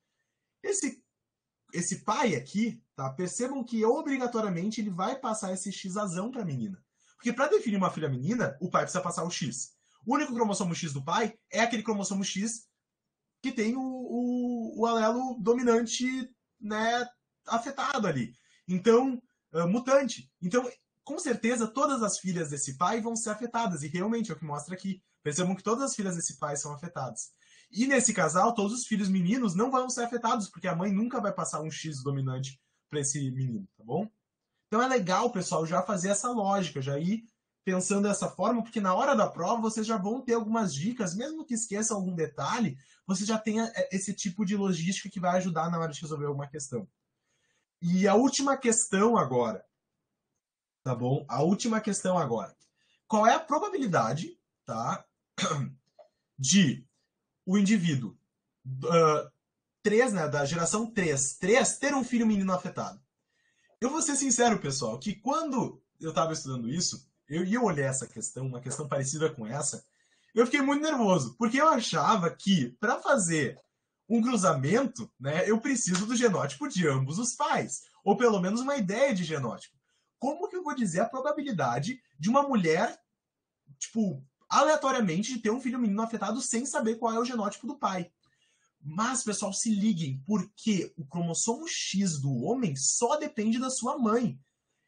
Esse pai aqui, tá? Percebam que obrigatoriamente ele vai passar esse Xazão para a menina. Porque para definir uma filha menina, o pai precisa passar o X. O único cromossomo X do pai é aquele cromossomo X que tem o alelo dominante, né, afetado ali. Então, mutante. Então, com certeza, todas as filhas desse pai vão ser afetadas. E realmente é o que mostra aqui. Percebam que todas as filhas desse pai são afetadas. E nesse casal, todos os filhos meninos não vão ser afetados, porque a mãe nunca vai passar um X dominante para esse menino, tá bom? Então é legal, pessoal, já fazer essa lógica, já ir pensando dessa forma, porque na hora da prova vocês já vão ter algumas dicas, mesmo que esqueçam algum detalhe, você já tenha esse tipo de logística que vai ajudar na hora de resolver alguma questão. E a última questão agora, tá bom? A última questão agora. Qual é a probabilidade, tá, de o indivíduo 3, né, da geração 3 ter um filho menino afetado? Eu vou ser sincero, pessoal, que quando eu estava estudando isso, eu olhei essa questão, uma questão parecida com essa, eu fiquei muito nervoso, porque eu achava que, para fazer um cruzamento, né, eu preciso do genótipo de ambos os pais, ou pelo menos uma ideia de genótipo. Como que eu vou dizer a probabilidade de uma mulher, tipo, aleatoriamente, de ter um filho menino afetado sem saber qual é o genótipo do pai? Mas, pessoal, se liguem, porque o cromossomo X do homem só depende da sua mãe.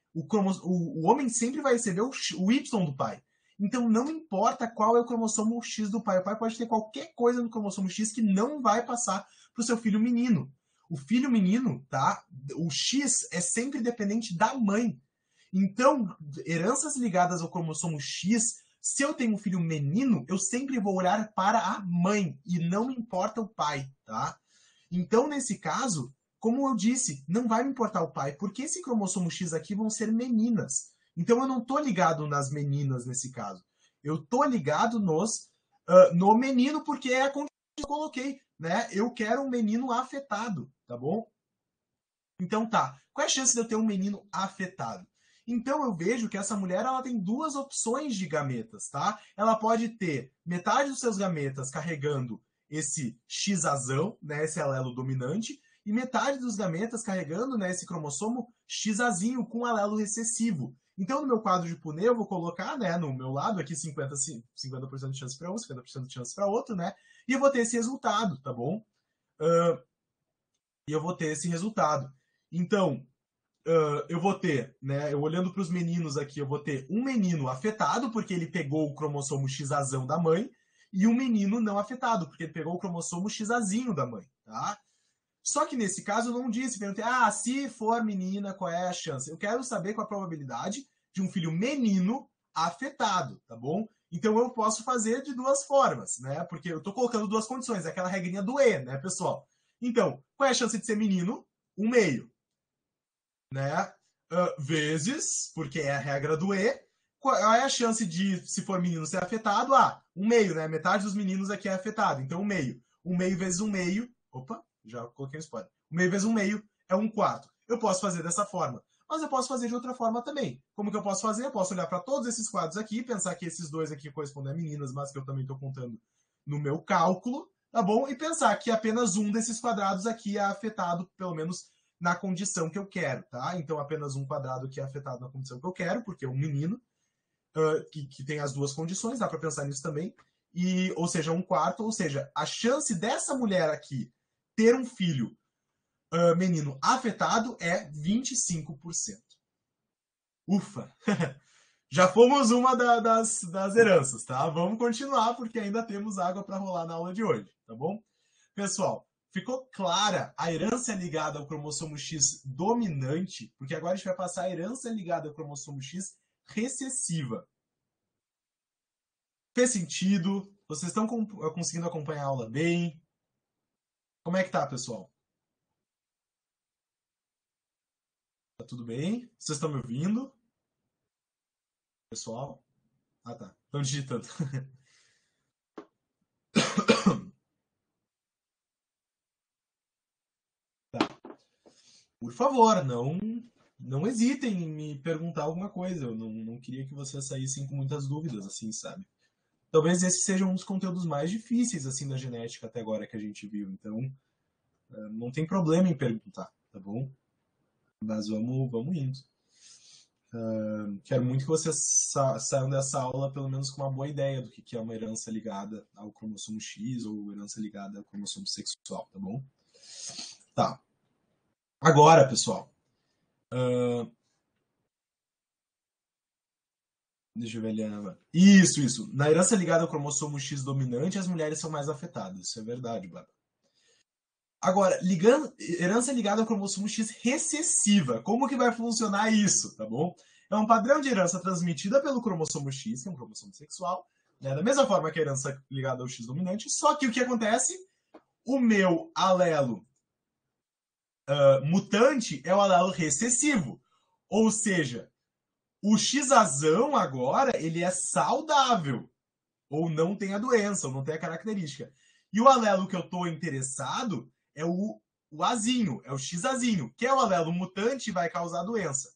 O homem sempre vai receber o Y do pai. Então, não importa qual é o cromossomo X do pai. O pai pode ter qualquer coisa no cromossomo X que não vai passar para o seu filho menino. O filho menino, tá? O X é sempre dependente da mãe. Então, heranças ligadas ao cromossomo X, se eu tenho um filho menino, eu sempre vou olhar para a mãe e não me importa o pai, tá? Então, nesse caso, como eu disse, não vai me importar o pai, porque esse cromossomo X aqui vão ser meninas. Então, eu não tô ligado nas meninas nesse caso. Eu tô ligado no menino, porque é a condição que eu coloquei, né? Eu quero um menino afetado, tá bom? Então tá, qual é a chance de eu ter um menino afetado? Então eu vejo que essa mulher ela tem duas opções de gametas, tá? Ela pode ter metade dos seus gametas carregando esse X-azão, né, esse alelo dominante, e metade dos gametas carregando, né, esse cromossomo X-azinho com alelo recessivo. Então no meu quadro de Punnett eu vou colocar, né, no meu lado aqui 50% de chance para um, 50% de chance para outro, né? E eu vou ter esse resultado, tá bom? E eu vou ter esse resultado. Então, eu vou ter, né, eu olhando para os meninos aqui, eu vou ter um menino afetado, porque ele pegou o cromossomo X-azão da mãe, e um menino não afetado, porque ele pegou o cromossomo X-azinho da mãe, tá? Só que nesse caso eu não disse, perguntei, se for menina, qual é a chance? Eu quero saber qual a probabilidade de um filho menino afetado, tá bom? Então eu posso fazer de duas formas, né? Porque eu estou colocando duas condições, aquela regrinha do E, né, pessoal? Então, qual é a chance de ser menino? 1/2, né? Vezes, porque é a regra do E. Qual é a chance de, se for menino, ser afetado? 1/2, né? Metade dos meninos aqui é afetado. Então, 1/2. 1/2 vezes 1/2. Opa, já coloquei um spoiler. 1/2 vezes 1/2 é 1/4. Eu posso fazer dessa forma. Mas eu posso fazer de outra forma também. Como que eu posso fazer? Eu posso olhar para todos esses quadros aqui, pensar que esses dois aqui correspondem a meninas, mas que eu também estou contando no meu cálculo, tá bom? E pensar que apenas um desses quadrados aqui é afetado, pelo menos na condição que eu quero, tá? Então, apenas um quadrado que é afetado na condição que eu quero, porque é um menino, que tem as duas condições, dá para pensar nisso também, ou seja, 1/4, ou seja, a chance dessa mulher aqui ter um filho menino afetado é 25%. Ufa! Já fomos uma das heranças, tá? Vamos continuar, porque ainda temos água para rolar na aula de hoje, tá bom? Pessoal, ficou clara a herança ligada ao cromossomo X dominante, porque agora a gente vai passar a herança ligada ao cromossomo X recessiva. Fez sentido? Vocês estão conseguindo acompanhar a aula bem? Como é que tá, pessoal? Tá tudo bem? Vocês estão me ouvindo? Pessoal? Tá. Estão digitando. Tá. Por favor, não hesitem em me perguntar alguma coisa. Eu não queria que vocês saíssem com muitas dúvidas, assim, sabe? Talvez esse seja um dos conteúdos mais difíceis, assim, da genética até agora que a gente viu. Então, não tem problema em perguntar, tá bom? Mas vamos indo. Quero muito que vocês saiam dessa aula pelo menos com uma boa ideia do que é uma herança ligada ao cromossomo X ou herança ligada ao cromossomo sexual, tá bom? Tá. Agora, pessoal, deixa eu ver ali. Isso. Na herança ligada ao cromossomo X dominante, as mulheres são mais afetadas. Isso é verdade, Bárbara. Agora, herança ligada ao cromossomo X recessiva. Como que vai funcionar isso, tá bom? É um padrão de herança transmitida pelo cromossomo X, que é um cromossomo sexual, né? Da mesma forma que a herança ligada ao X dominante, só que o que acontece? O meu alelo mutante é o alelo recessivo. Ou seja, O Xazão agora, ele é saudável, ou não tem a doença, ou não tem a característica. E o alelo que eu estou interessado é o Azinho, é o Xazinho, que é o alelo mutante e vai causar doença.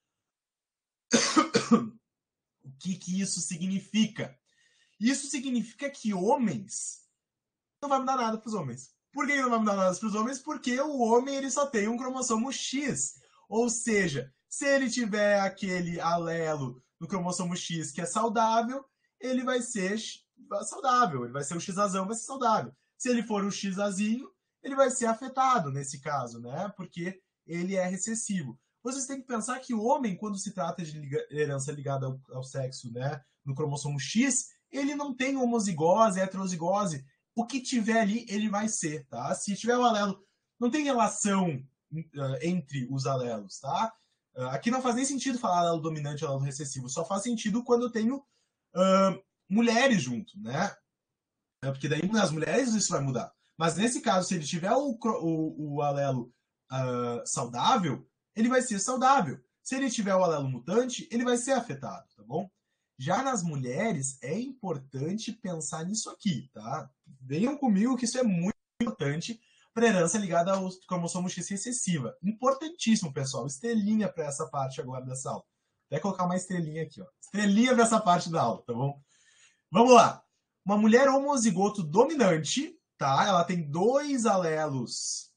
O que isso significa? Isso significa que homens não vai mudar nada para os homens. Por que não vai mudar nada para os homens? Porque o homem ele só tem um cromossomo X. Ou seja, se ele tiver aquele alelo no cromossomo X que é saudável, ele vai ser saudável. Ele vai ser o Xazão, vai ser saudável. Se ele for o Xazinho, ele vai ser afetado nesse caso, né? Porque ele é recessivo. Vocês têm que pensar que o homem, quando se trata de herança ligada ao sexo, né, no cromossomo X, ele não tem homozigose, heterozigose. O que tiver ali, ele vai ser, tá? Se tiver o alelo, não tem relação entre os alelos, tá? Aqui não faz nem sentido falar alelo dominante e alelo recessivo, só faz sentido quando eu tenho mulheres junto, né? Porque daí nas mulheres isso vai mudar. Mas nesse caso, se ele tiver o alelo saudável, ele vai ser saudável. Se ele tiver o alelo mutante, ele vai ser afetado, tá bom? Já nas mulheres, é importante pensar nisso aqui, tá? Venham comigo que isso é muito importante para herança ligada ao cromossomo X recessiva. Importantíssimo, pessoal. Estrelinha para essa parte agora dessa aula. Até colocar uma estrelinha aqui, ó. Estrelinha para essa parte da aula, tá bom? Vamos lá. Uma mulher homozigoto dominante, tá? Ela tem 2 alelos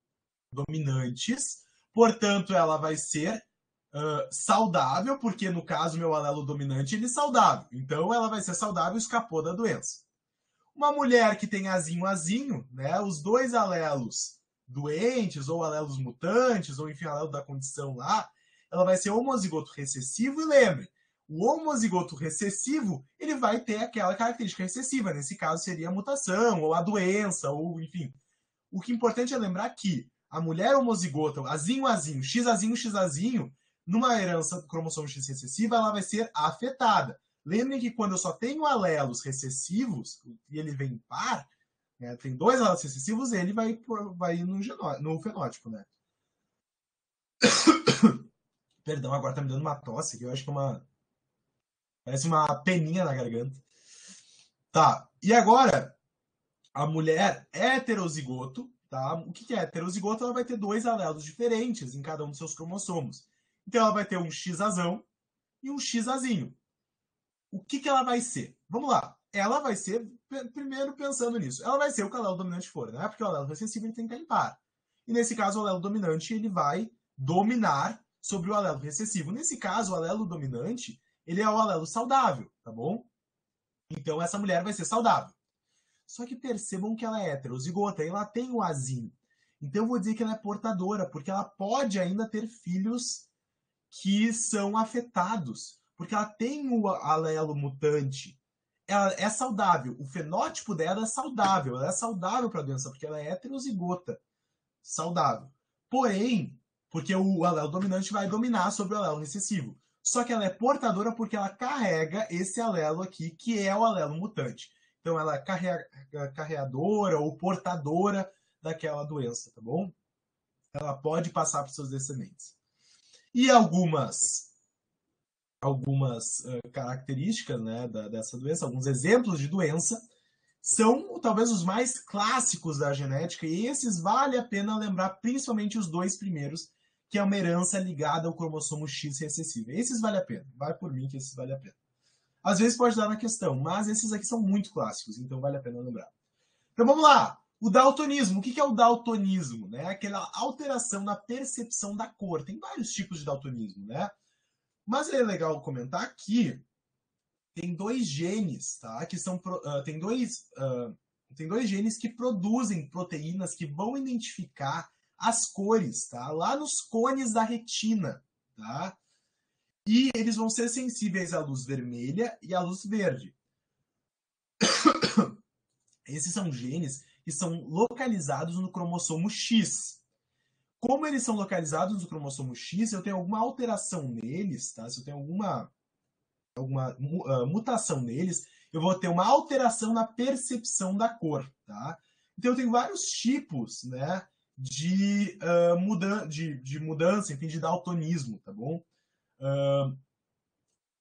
dominantes, portanto, ela vai ser saudável, porque no caso, meu alelo dominante, ele é saudável. Então, ela vai ser saudável e escapou da doença. Uma mulher que tem azinho, né? Os 2 alelos doentes, ou alelos mutantes, ou enfim, alelo da condição lá, ela vai ser homozigoto recessivo, e lembre, o homozigoto recessivo, ele vai ter aquela característica recessiva. Nesse caso, seria a mutação, ou a doença, ou enfim. O que é importante é lembrar que a mulher homozigota, azinho, Xazinho, numa herança do cromossomo X recessiva, ela vai ser afetada. Lembrem que quando eu só tenho alelos recessivos, e ele vem par, né, tem 2 alelos recessivos, ele vai ir no fenótipo, né? Perdão, agora tá me dando uma tosse, que eu acho que parece uma peninha na garganta. Tá, e agora, a mulher heterozigoto, tá? O que é heterozigoto? Ela vai ter 2 alelos diferentes em cada um dos seus cromossomos. Então, ela vai ter um Xazão e um Xazinho. O que ela vai ser? Vamos lá. Ela vai ser, primeiro pensando nisso, ela vai ser o que o alelo dominante for, né? Porque o alelo recessivo ele tem que estar em par. E nesse caso, o alelo dominante ele vai dominar sobre o alelo recessivo. Nesse caso, o alelo dominante ele é o alelo saudável, tá bom? Então, essa mulher vai ser saudável. Só que percebam que ela é heterozigota, ela tem o azinho. Então, eu vou dizer que ela é portadora, porque ela pode ainda ter filhos que são afetados, porque ela tem o alelo mutante. Ela é saudável, o fenótipo dela é saudável, ela é saudável para a doença, porque ela é heterozigota, saudável. Porém, porque o alelo dominante vai dominar sobre o alelo recessivo. Só que ela é portadora porque ela carrega esse alelo aqui, que é o alelo mutante. Então, ela é carreadora ou portadora daquela doença, tá bom? Ela pode passar para os seus descendentes. E algumas características, né, dessa doença, alguns exemplos de doença, são talvez os mais clássicos da genética, e esses vale a pena lembrar, principalmente os 2 primeiros, que é uma herança ligada ao cromossomo X recessivo. Esses vale a pena, vai por mim que esses vale a pena. Às vezes pode dar na questão, mas esses aqui são muito clássicos, então vale a pena lembrar. Então vamos lá, o daltonismo. O que é o daltonismo? Né? Aquela alteração na percepção da cor. Tem vários tipos de daltonismo, né? Mas é legal comentar que tem 2 genes, tá? Que são tem dois genes que produzem proteínas que vão identificar as cores, tá? Lá nos cones da retina, tá? E eles vão ser sensíveis à luz vermelha e à luz verde. Esses são genes que são localizados no cromossomo X. Como eles são localizados no cromossomo X, eu tenho alguma alteração neles, tá? Se eu tenho alguma mutação neles, eu vou ter uma alteração na percepção da cor, tá? Então eu tenho vários tipos, né, de mudança, enfim, de daltonismo, tá bom?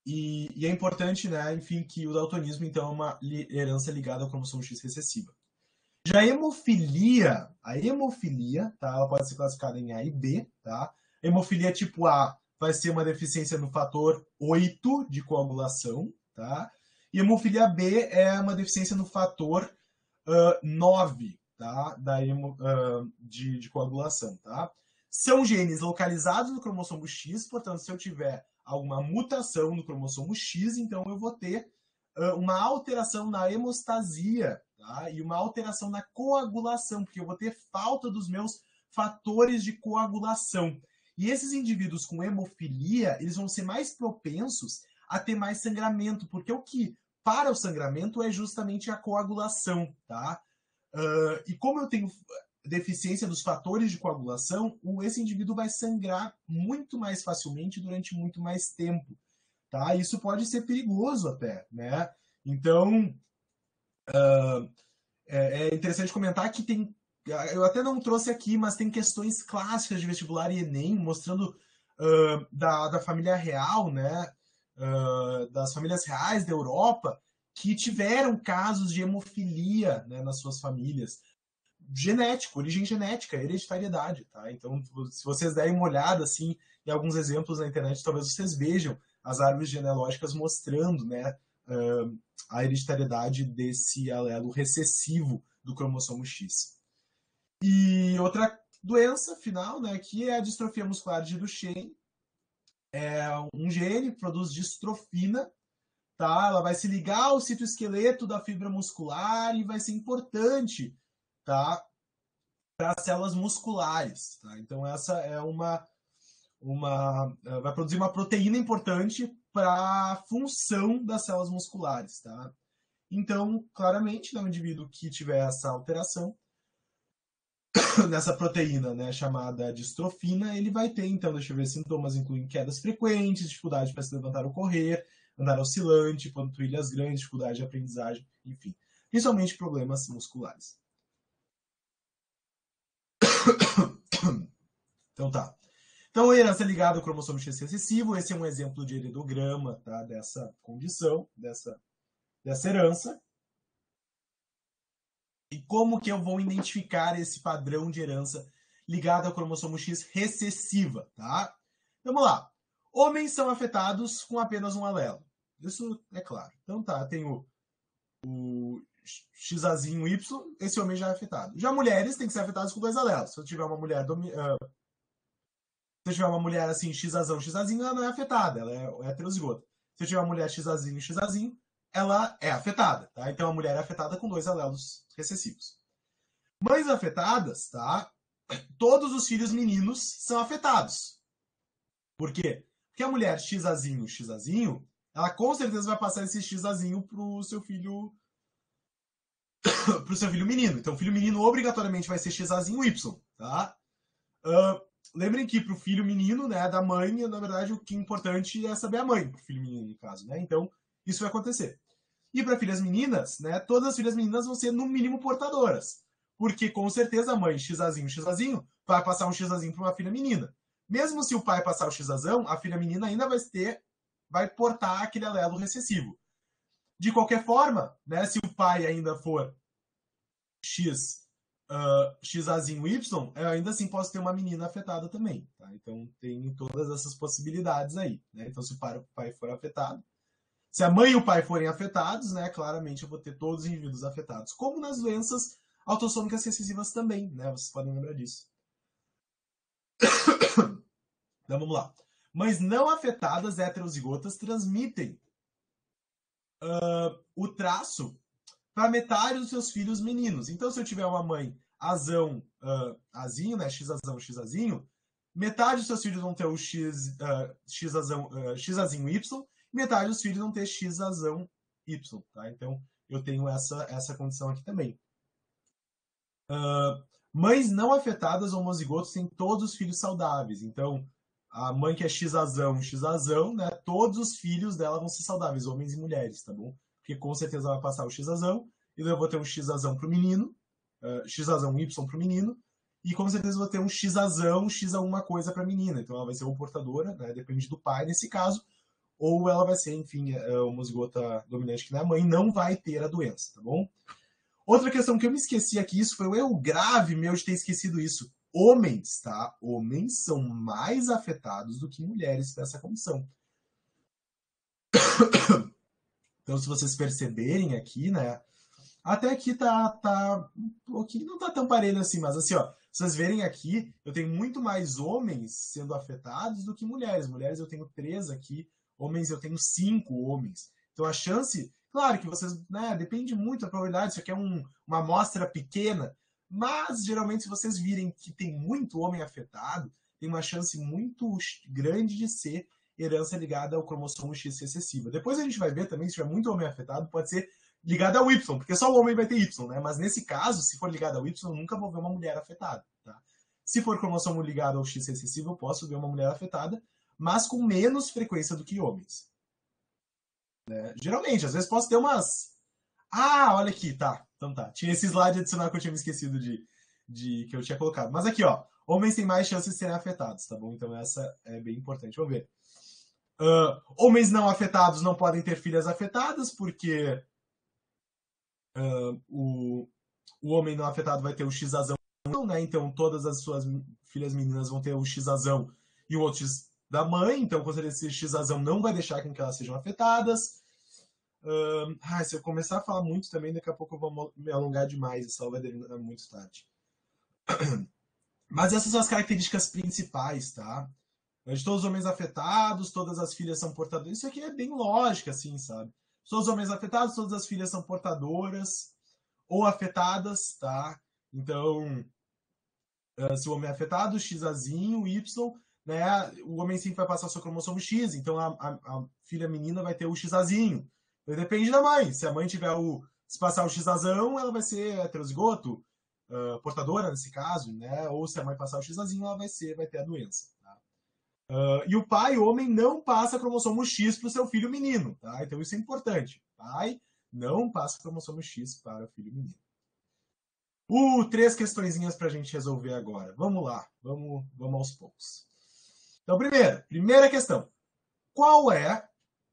E é importante, né, enfim, que o daltonismo, então, é uma herança ligada ao cromossomo X recessiva. Já a hemofilia, tá, ela pode ser classificada em A e B, tá? Hemofilia tipo A vai ser uma deficiência no fator 8 de coagulação, tá? E hemofilia B é uma deficiência no fator 9, tá? De coagulação, tá? São genes localizados no cromossomo X, portanto, se eu tiver alguma mutação no cromossomo X, então eu vou ter uma alteração na hemostasia, tá? E uma alteração na coagulação, porque eu vou ter falta dos meus fatores de coagulação. E esses indivíduos com hemofilia, eles vão ser mais propensos a ter mais sangramento, porque o que para o sangramento é justamente a coagulação, tá? E como eu tenho deficiência dos fatores de coagulação, esse indivíduo vai sangrar muito mais facilmente durante muito mais tempo, tá? Isso pode ser perigoso até, né? Então, é interessante comentar que tem, eu até não trouxe aqui, mas tem questões clássicas de vestibular e Enem mostrando da família real, né? Das famílias reais da Europa que tiveram casos de hemofilia, né, nas suas famílias. Genético, origem genética, hereditariedade, tá? Então, se vocês derem uma olhada, assim, em alguns exemplos na internet, talvez vocês vejam as árvores genealógicas mostrando, né, a hereditariedade desse alelo recessivo do cromossomo X. E outra doença final, né, que é a distrofia muscular de Duchenne. É um gene que produz distrofina, tá? Ela vai se ligar ao citoesqueleto da fibra muscular e vai ser importante, tá? Para as células musculares, tá? Então essa é vai produzir uma proteína importante para a função das células musculares, tá? Então, claramente, no indivíduo que tiver essa alteração nessa proteína, né, chamada distrofina, ele vai ter, então, deixa eu ver, sintomas incluem quedas frequentes, dificuldade para se levantar ou correr, andar oscilante, panturrilhas grandes, dificuldade de aprendizagem, enfim, principalmente problemas musculares. Então tá. Então, a herança ligada ao cromossomo X recessivo, esse é um exemplo de heredograma, tá, dessa condição, dessa herança. E como que eu vou identificar esse padrão de herança ligado ao cromossomo X recessiva, tá? Vamos lá. Homens são afetados com apenas um alelo. Isso é claro. Então tá, tem o XAzinho Y, esse homem já é afetado. Já mulheres têm que ser afetadas com dois alelos. Se eu tiver uma mulher se eu tiver uma mulher assim, XAzão, XAzinho, ela não é afetada, ela é heterozigota. Se eu tiver uma mulher XAzinho, XAzinho, ela é afetada, tá? Então a mulher é afetada com dois alelos recessivos. Mães afetadas, tá? Todos os filhos meninos são afetados. Por quê? Porque a mulher XAzinho, XAzinho, ela com certeza vai passar esse XAzinho pro seu filho menino. Então o filho menino obrigatoriamente vai ser XAzinho Y, tá? Lembrem que para o filho menino, né, da mãe, na verdade, o que é importante é saber a mãe, para o filho menino, no caso, né? Então, isso vai acontecer. E para filhas meninas, né, todas as filhas meninas vão ser, no mínimo, portadoras. Porque, com certeza, a mãe, XAzinho, XAzinho, vai passar um XAzinho para uma filha menina. Mesmo se o pai passar o XAzão, a filha menina ainda vai portar aquele alelo recessivo. De qualquer forma, né, se o pai ainda for XAzinho Y, eu ainda assim posso ter uma menina afetada também, tá? Então tem todas essas possibilidades aí, né? Então se o pai for afetado, se a mãe e o pai forem afetados, né, claramente eu vou ter todos os indivíduos afetados, como nas doenças autossômicas recessivas também, né? Vocês podem lembrar disso. Então vamos lá. Mães não afetadas heterozigotas transmitem o traço para metade dos seus filhos meninos. Então, se eu tiver uma mãe azão, azinho, né, xazão, xazinho, metade dos seus filhos vão ter o xazinho Y, e metade dos filhos vão ter xazão Y, tá? Então, eu tenho essa condição aqui também. Mães não afetadas homozigotos têm todos os filhos saudáveis. Então, a mãe que é xazão, né, todos os filhos dela vão ser saudáveis, homens e mulheres, tá bom? Porque com certeza vai passar o xazão, e eu vou ter um xazão pro menino, xazão Y pro menino, e com certeza eu vou ter um xazão, x alguma coisa pra menina. Então ela vai ser ou portadora, né, depende do pai nesse caso, ou ela vai ser, enfim, homozigota dominante que não é a mãe, não vai ter a doença, tá bom? Outra questão que eu me esqueci aqui, isso foi um erro grave meu de ter esquecido isso. Homens, tá? Homens são mais afetados do que mulheres dessa condição. Então, se vocês perceberem aqui, né? Até aqui tá um pouquinho, não tá tão parelho assim, mas assim, ó, vocês verem aqui, eu tenho muito mais homens sendo afetados do que mulheres. Mulheres eu tenho 3 aqui, homens eu tenho 5 homens. Então a chance, claro que vocês, né, depende muito da probabilidade, isso aqui é uma amostra pequena, mas geralmente se vocês virem que tem muito homem afetado, tem uma chance muito grande de ser herança ligada ao cromossomo X recessiva. Depois a gente vai ver também, se tiver muito homem afetado, pode ser ligada ao Y, porque só o homem vai ter Y, né? Mas nesse caso, se for ligado ao Y, eu nunca vou ver uma mulher afetada, tá? Se for cromossomo ligado ao X recessivo, eu posso ver uma mulher afetada, mas com menos frequência do que homens. Né? Geralmente, às vezes posso ter umas... Ah, olha aqui, tá. Então tá. Tinha esse slide adicional que eu tinha me esquecido de que eu tinha colocado. Mas aqui, ó. Homens têm mais chances de serem afetados, tá bom? Então essa é bem importante. Vamos ver. Homens não afetados não podem ter filhas afetadas, porque o homem não afetado vai ter o X-azão, né? Então todas as suas filhas meninas vão ter o X-azão e o outro X da mãe, então com certeza esse X-azão não vai deixar com que elas sejam afetadas. Se eu começar a falar muito também, daqui a pouco eu vou me alongar demais, essa aula vai demorar muito tarde. Mas essas são as características principais, tá? De todos os homens afetados, todas as filhas são portadoras. Isso aqui é bem lógico, assim, sabe? Todos os homens afetados, todas as filhas são portadoras ou afetadas, tá? Então, se o homem é afetado, Xazinho, Y, né? O homem sempre vai passar o seu cromossomo X, então a filha menina vai ter o Xazinho. Então, depende da mãe. Se a mãe tiver se passar o Xazão, ela vai ser heterozigoto, portadora nesse caso, né? Ou se a mãe passar o Xazinho, ela vai ter a doença. Tá? E o pai, o homem, não passa cromossomo X para o seu filho menino, tá? Então isso é importante. Pai não passa cromossomo X para o filho menino. 3 questõezinhas para a gente resolver agora. Vamos lá, vamos aos poucos. Então, primeira questão. Qual é...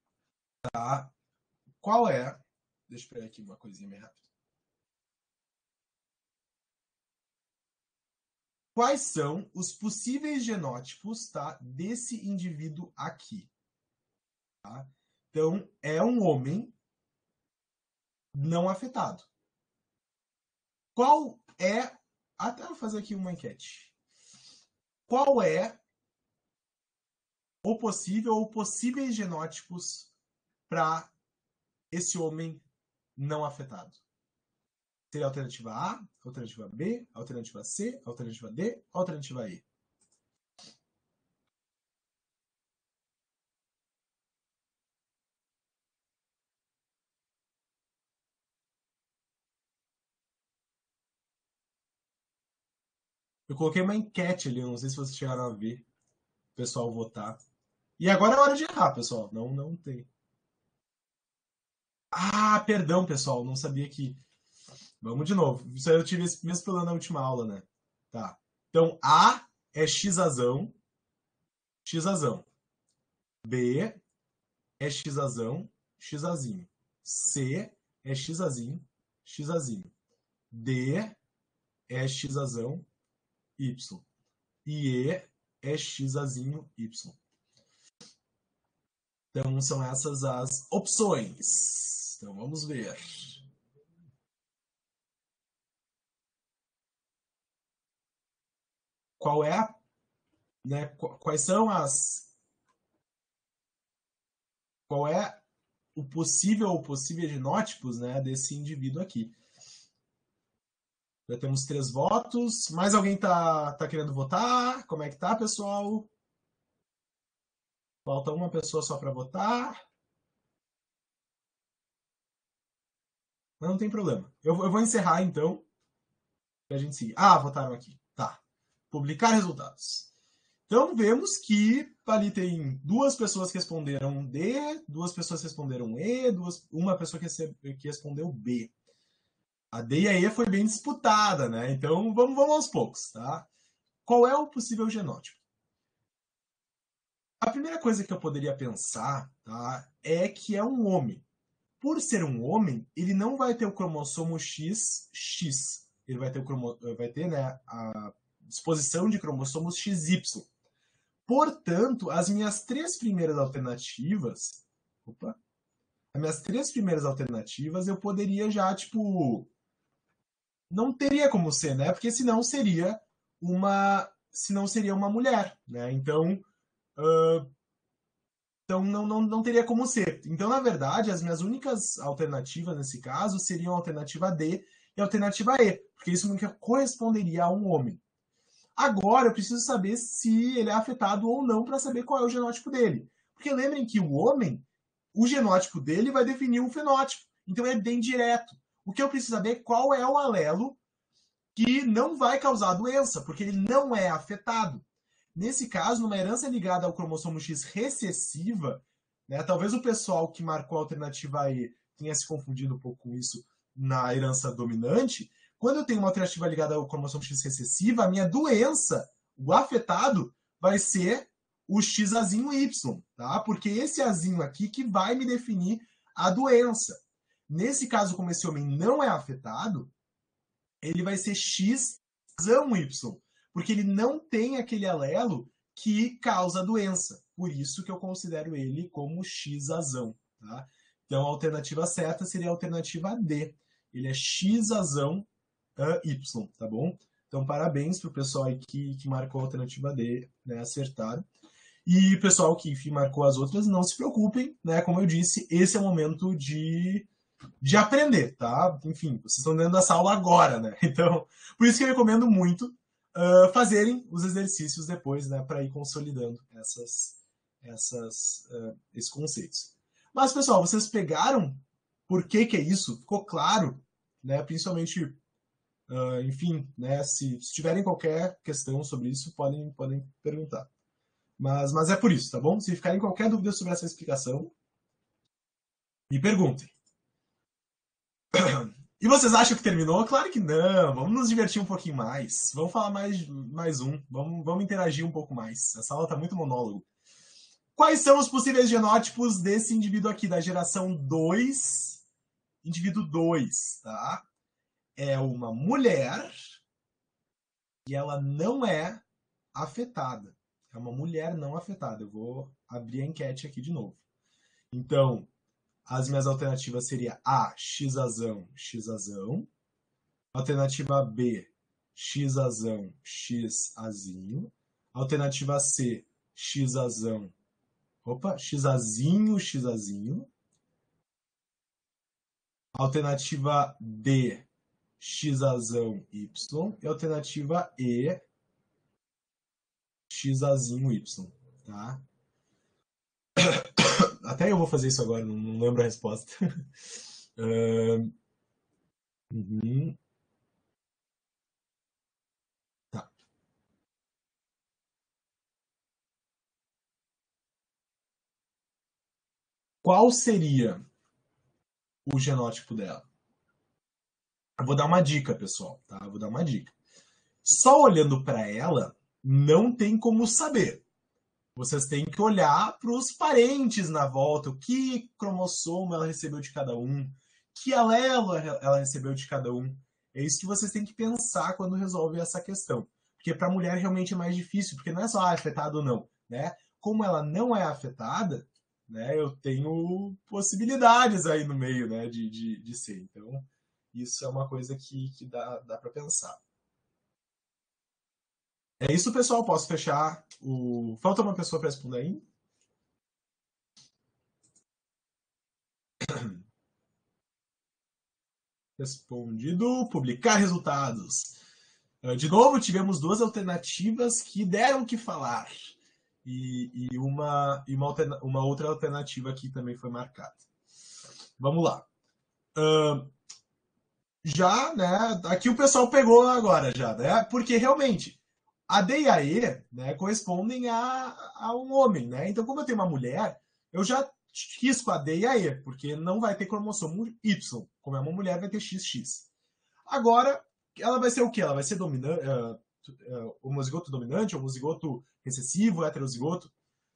Deixa eu pegar aqui uma coisinha bem rápida. Quais são os possíveis genótipos, tá, desse indivíduo aqui? Tá? Então, é um homem não afetado. Qual é... Até vou fazer aqui uma enquete. Qual é o possível ou possíveis genótipos para esse homem não afetado? Seria a alternativa A, alternativa B, alternativa C, alternativa D, alternativa E. Eu coloquei uma enquete ali, não sei se vocês chegaram a ver o pessoal votar. E agora é hora de errar, pessoal. Não tem. Ah, perdão, pessoal. Não sabia que... Vamos de novo. Isso aí eu tive esse mesmo problema na última aula, né? Tá. Então, A é Xazão. Xazão. B é Xazão. Xazinho. C é Xazinho. Xazinho. D é Xazão. Y. E E é Xazinho. Y. Então, são essas as opções. Então, vamos ver. Qual é, né, quais são qual é o possível ou possíveis genótipos, né, desse indivíduo aqui? Já temos 3 votos. Mais alguém tá querendo votar? Como é que tá, pessoal? Falta uma pessoa só para votar. Não tem problema. Eu vou encerrar, então, para a gente seguir. Ah, votaram aqui. Tá. Publicar resultados. Então, vemos que ali tem 2 pessoas que responderam D, 2 pessoas que responderam E, uma pessoa que respondeu B. A D e a E foi bem disputada, né? Então, vamos aos poucos, tá? Qual é o possível genótipo? A primeira coisa que eu poderia pensar, tá, é que é um homem. Por ser um homem, ele não vai ter o cromossomo XX. Ele vai ter, né, a disposição de cromossomos XY. Portanto, as minhas três primeiras alternativas. Opa! As minhas três primeiras alternativas eu poderia já, tipo. Não teria como ser, né? Porque senão seria uma. Senão seria uma mulher, né? Então. Então não teria como ser. Então, na verdade, as minhas únicas alternativas nesse caso seriam a alternativa D e a alternativa E, porque isso nunca corresponderia a um homem. Agora eu preciso saber se ele é afetado ou não para saber qual é o genótipo dele. Porque lembrem que o homem, o genótipo dele vai definir o fenótipo. Então é bem direto. O que eu preciso saber é qual é o alelo que não vai causar doença, porque ele não é afetado. Nesse caso, numa herança ligada ao cromossomo X recessiva, né, talvez o pessoal que marcou a alternativa E tenha se confundido um pouco com isso na herança dominante. Quando eu tenho uma alternativa ligada ao cromossomo X recessiva, a minha doença, o afetado, vai ser o XAzinho Y, tá? Porque esse Azinho aqui que vai me definir a doença. Nesse caso, como esse homem não é afetado, ele vai ser XY, porque ele não tem aquele alelo que causa a doença. Por isso que eu considero ele como Xazão, tá? Então a alternativa certa seria a alternativa D. Ele é Xazão Y, tá bom? Então parabéns pro pessoal aí que marcou a alternativa D, né? Acertaram. E o pessoal que enfim, marcou as outras, não se preocupem, né? Como eu disse, esse é o momento de aprender, tá? Enfim, vocês estão dentro dessa aula agora, né? Então, por isso que eu recomendo muito fazerem os exercícios depois, né? Para ir consolidando esses conceitos. Mas, pessoal, vocês pegaram por que é isso? Ficou claro, né? Principalmente, enfim, né? Se tiverem qualquer questão sobre isso, podem perguntar. Mas é por isso, tá bom? Se ficarem qualquer dúvida sobre essa explicação, me perguntem. E vocês acham que terminou? Claro que não. Vamos nos divertir um pouquinho mais. Vamos falar mais um. Vamos interagir um pouco mais. Essa aula tá muito monólogo. Quais são os possíveis genótipos desse indivíduo aqui, da geração 2, indivíduo 2, tá? É uma mulher e ela não é afetada. É uma mulher não afetada. Eu vou abrir a enquete aqui de novo. Então, as minhas alternativas seriam A, Xazão, Xazão. Alternativa B, Xazão, Xazinho. Alternativa C, Xazão. Opa, Xazinho, Xazinho. Alternativa D, Xazão Y. E alternativa E, Xazinho Y. Tá? Até eu vou fazer isso agora, não lembro a resposta. Uhum. Tá. Qual seria o genótipo dela? Eu vou dar uma dica, pessoal, tá? Eu vou dar uma dica. Só olhando para ela, não tem como saber. Vocês têm que olhar para os parentes na volta, o que cromossomo ela recebeu de cada um, que alelo ela recebeu de cada um. É isso que vocês têm que pensar quando resolvem essa questão. Porque para a mulher realmente é mais difícil, porque não é só afetado ou não, né? Como ela não é afetada, né, eu tenho possibilidades aí no meio, né, de ser. Então, isso é uma coisa que dá para pensar. É isso, pessoal. Posso fechar o. Falta uma pessoa para responder aí? Respondido. Publicar resultados. De novo, tivemos duas alternativas que deram o que falar. E uma outra alternativa aqui também foi marcada. Vamos lá. Já, né? Aqui o pessoal pegou agora, já, né? Porque realmente a D e a E, né, correspondem a um homem, né? Então, como eu tenho uma mulher, eu já risco a D e a E, porque não vai ter cromossomo Y. Como é uma mulher, vai ter XX. Agora, ela vai ser o quê? Ela vai ser homozigoto dominante, homozigoto recessivo, heterozigoto?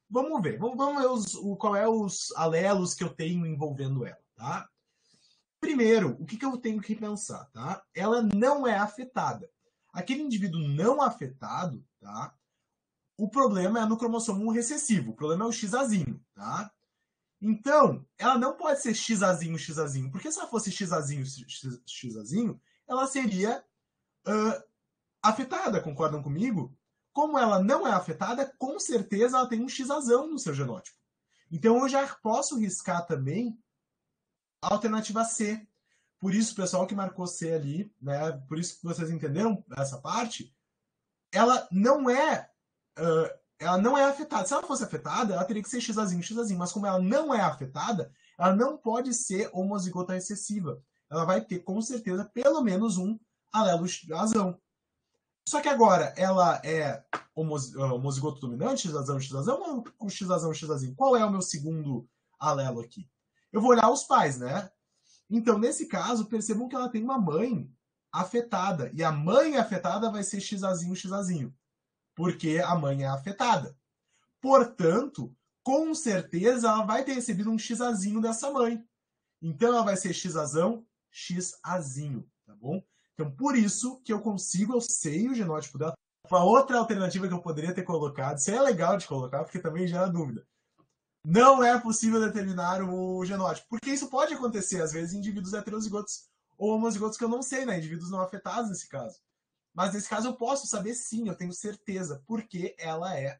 Vamos ver qual é os alelos que eu tenho envolvendo ela, tá? Primeiro, o que eu tenho que pensar, tá? Ela não é afetada. Aquele indivíduo não afetado, tá? O problema é no cromossomo recessivo. O problema é o XAzinho, tá? Então, ela não pode ser XAzinho, XAzinho. Porque se ela fosse XAzinho, XAzinho, ela seria afetada, concordam comigo? Como ela não é afetada, com certeza ela tem um XAzão no seu genótipo. Então eu já posso riscar também a alternativa C. Por isso, o pessoal que marcou C ali, né? Por isso que vocês entenderam essa parte, ela não é afetada. Se ela fosse afetada, ela teria que ser XAzinho, XAzinho. Mas como ela não é afetada, ela não pode ser homozigota recessiva. Ela vai ter, com certeza, pelo menos um alelo razão. Só que agora, ela é homozigoto dominante, XAzão, XAzão, ou XAzão, XAzinho? Qual é o meu segundo alelo aqui? Eu vou olhar os pais, né? Então, nesse caso, percebam que ela tem uma mãe afetada. E a mãe afetada vai ser XAzinho, XAzinho. Porque a mãe é afetada. Portanto, com certeza, ela vai ter recebido um XAzinho dessa mãe. Então, ela vai ser XAzão, XAzinho, tá bom? Então, por isso que eu consigo, eu sei o genótipo dela. Uma outra alternativa que eu poderia ter colocado, isso é legal de colocar, porque também gera dúvida. Não é possível determinar o genótipo, porque isso pode acontecer, às vezes, em indivíduos heterozigotos ou homozigotos que eu não sei, né? Indivíduos não afetados nesse caso. Mas nesse caso eu posso saber sim, eu tenho certeza, porque ela é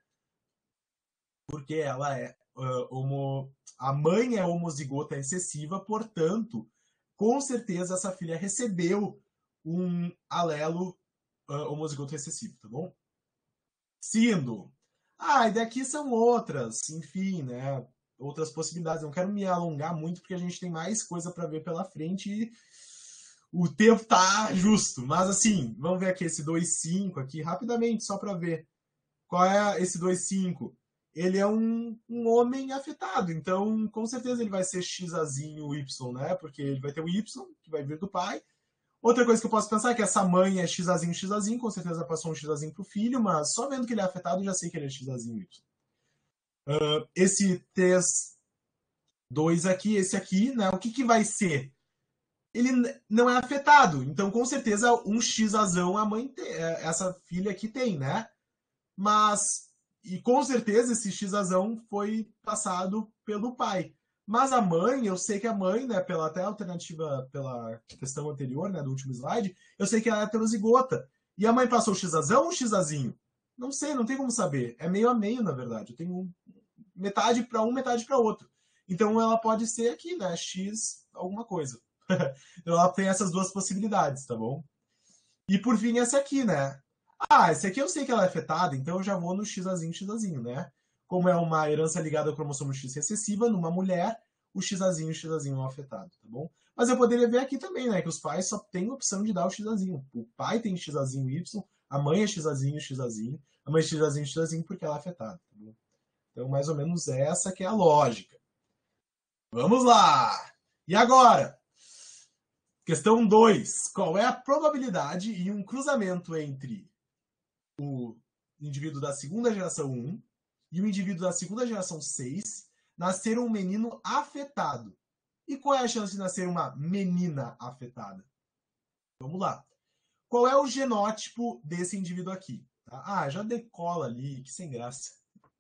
a mãe é homozigota excessiva, portanto, com certeza essa filha recebeu um alelo homozigoto recessivo, tá bom? Seguindo. E daqui são outras, enfim, né? Outras possibilidades. Não quero me alongar muito porque a gente tem mais coisa para ver pela frente e o tempo tá justo. Mas assim, vamos ver aqui esse 2,5 aqui rapidamente, só para ver. Qual é esse 2,5? Ele é um homem afetado, então com certeza ele vai ser XAzinho Y, né? Porque ele vai ter o Y, que vai vir do pai. Outra coisa que eu posso pensar é que essa mãe é XAzinho, XAzinho, com certeza passou um XAzinho pro filho, mas só vendo que ele é afetado, eu já sei que ele é XAzinho Y. Esse 3,2 aqui, esse aqui, né? O que vai ser? Ele não é afetado, então com certeza um XAzão a mãe tem, essa filha aqui tem, né? Mas, e com certeza esse XAzão foi passado pelo pai. Mas a mãe, eu sei que a mãe, né, pela até alternativa, pela questão anterior, né, do último slide, eu sei que ela é heterozigota. E a mãe passou o XAzão ou o XAzinho? Não sei, não tem como saber. É meio a meio, na verdade. Eu tenho metade para um, metade para outro. Então ela pode ser aqui, né, X alguma coisa. Então ela tem essas duas possibilidades, tá bom? E por fim, essa aqui, né? Esse aqui eu sei que ela é afetada, então eu já vou no XAzinho, XAzinho, né? Como é uma herança ligada ao cromossomo X recessiva, numa mulher, o XAzinho, XAzinho é um afetado, tá bom? Mas eu poderia ver aqui também, né? Que os pais só têm a opção de dar o XAzinho. O pai tem XAzinho Y, a mãe é XAzinho, XAzinho, a mãe é XAzinho, XAzinho porque ela é afetada, tá bom? Então, mais ou menos essa que é a lógica. Vamos lá! E agora? Questão 2. Qual é a probabilidade em um cruzamento entre o indivíduo da segunda geração 1 e o indivíduo da segunda geração 6 nascer um menino afetado? E qual é a chance de nascer uma menina afetada? Vamos lá. Qual é o genótipo desse indivíduo aqui? Tá? Já decola ali, que sem graça.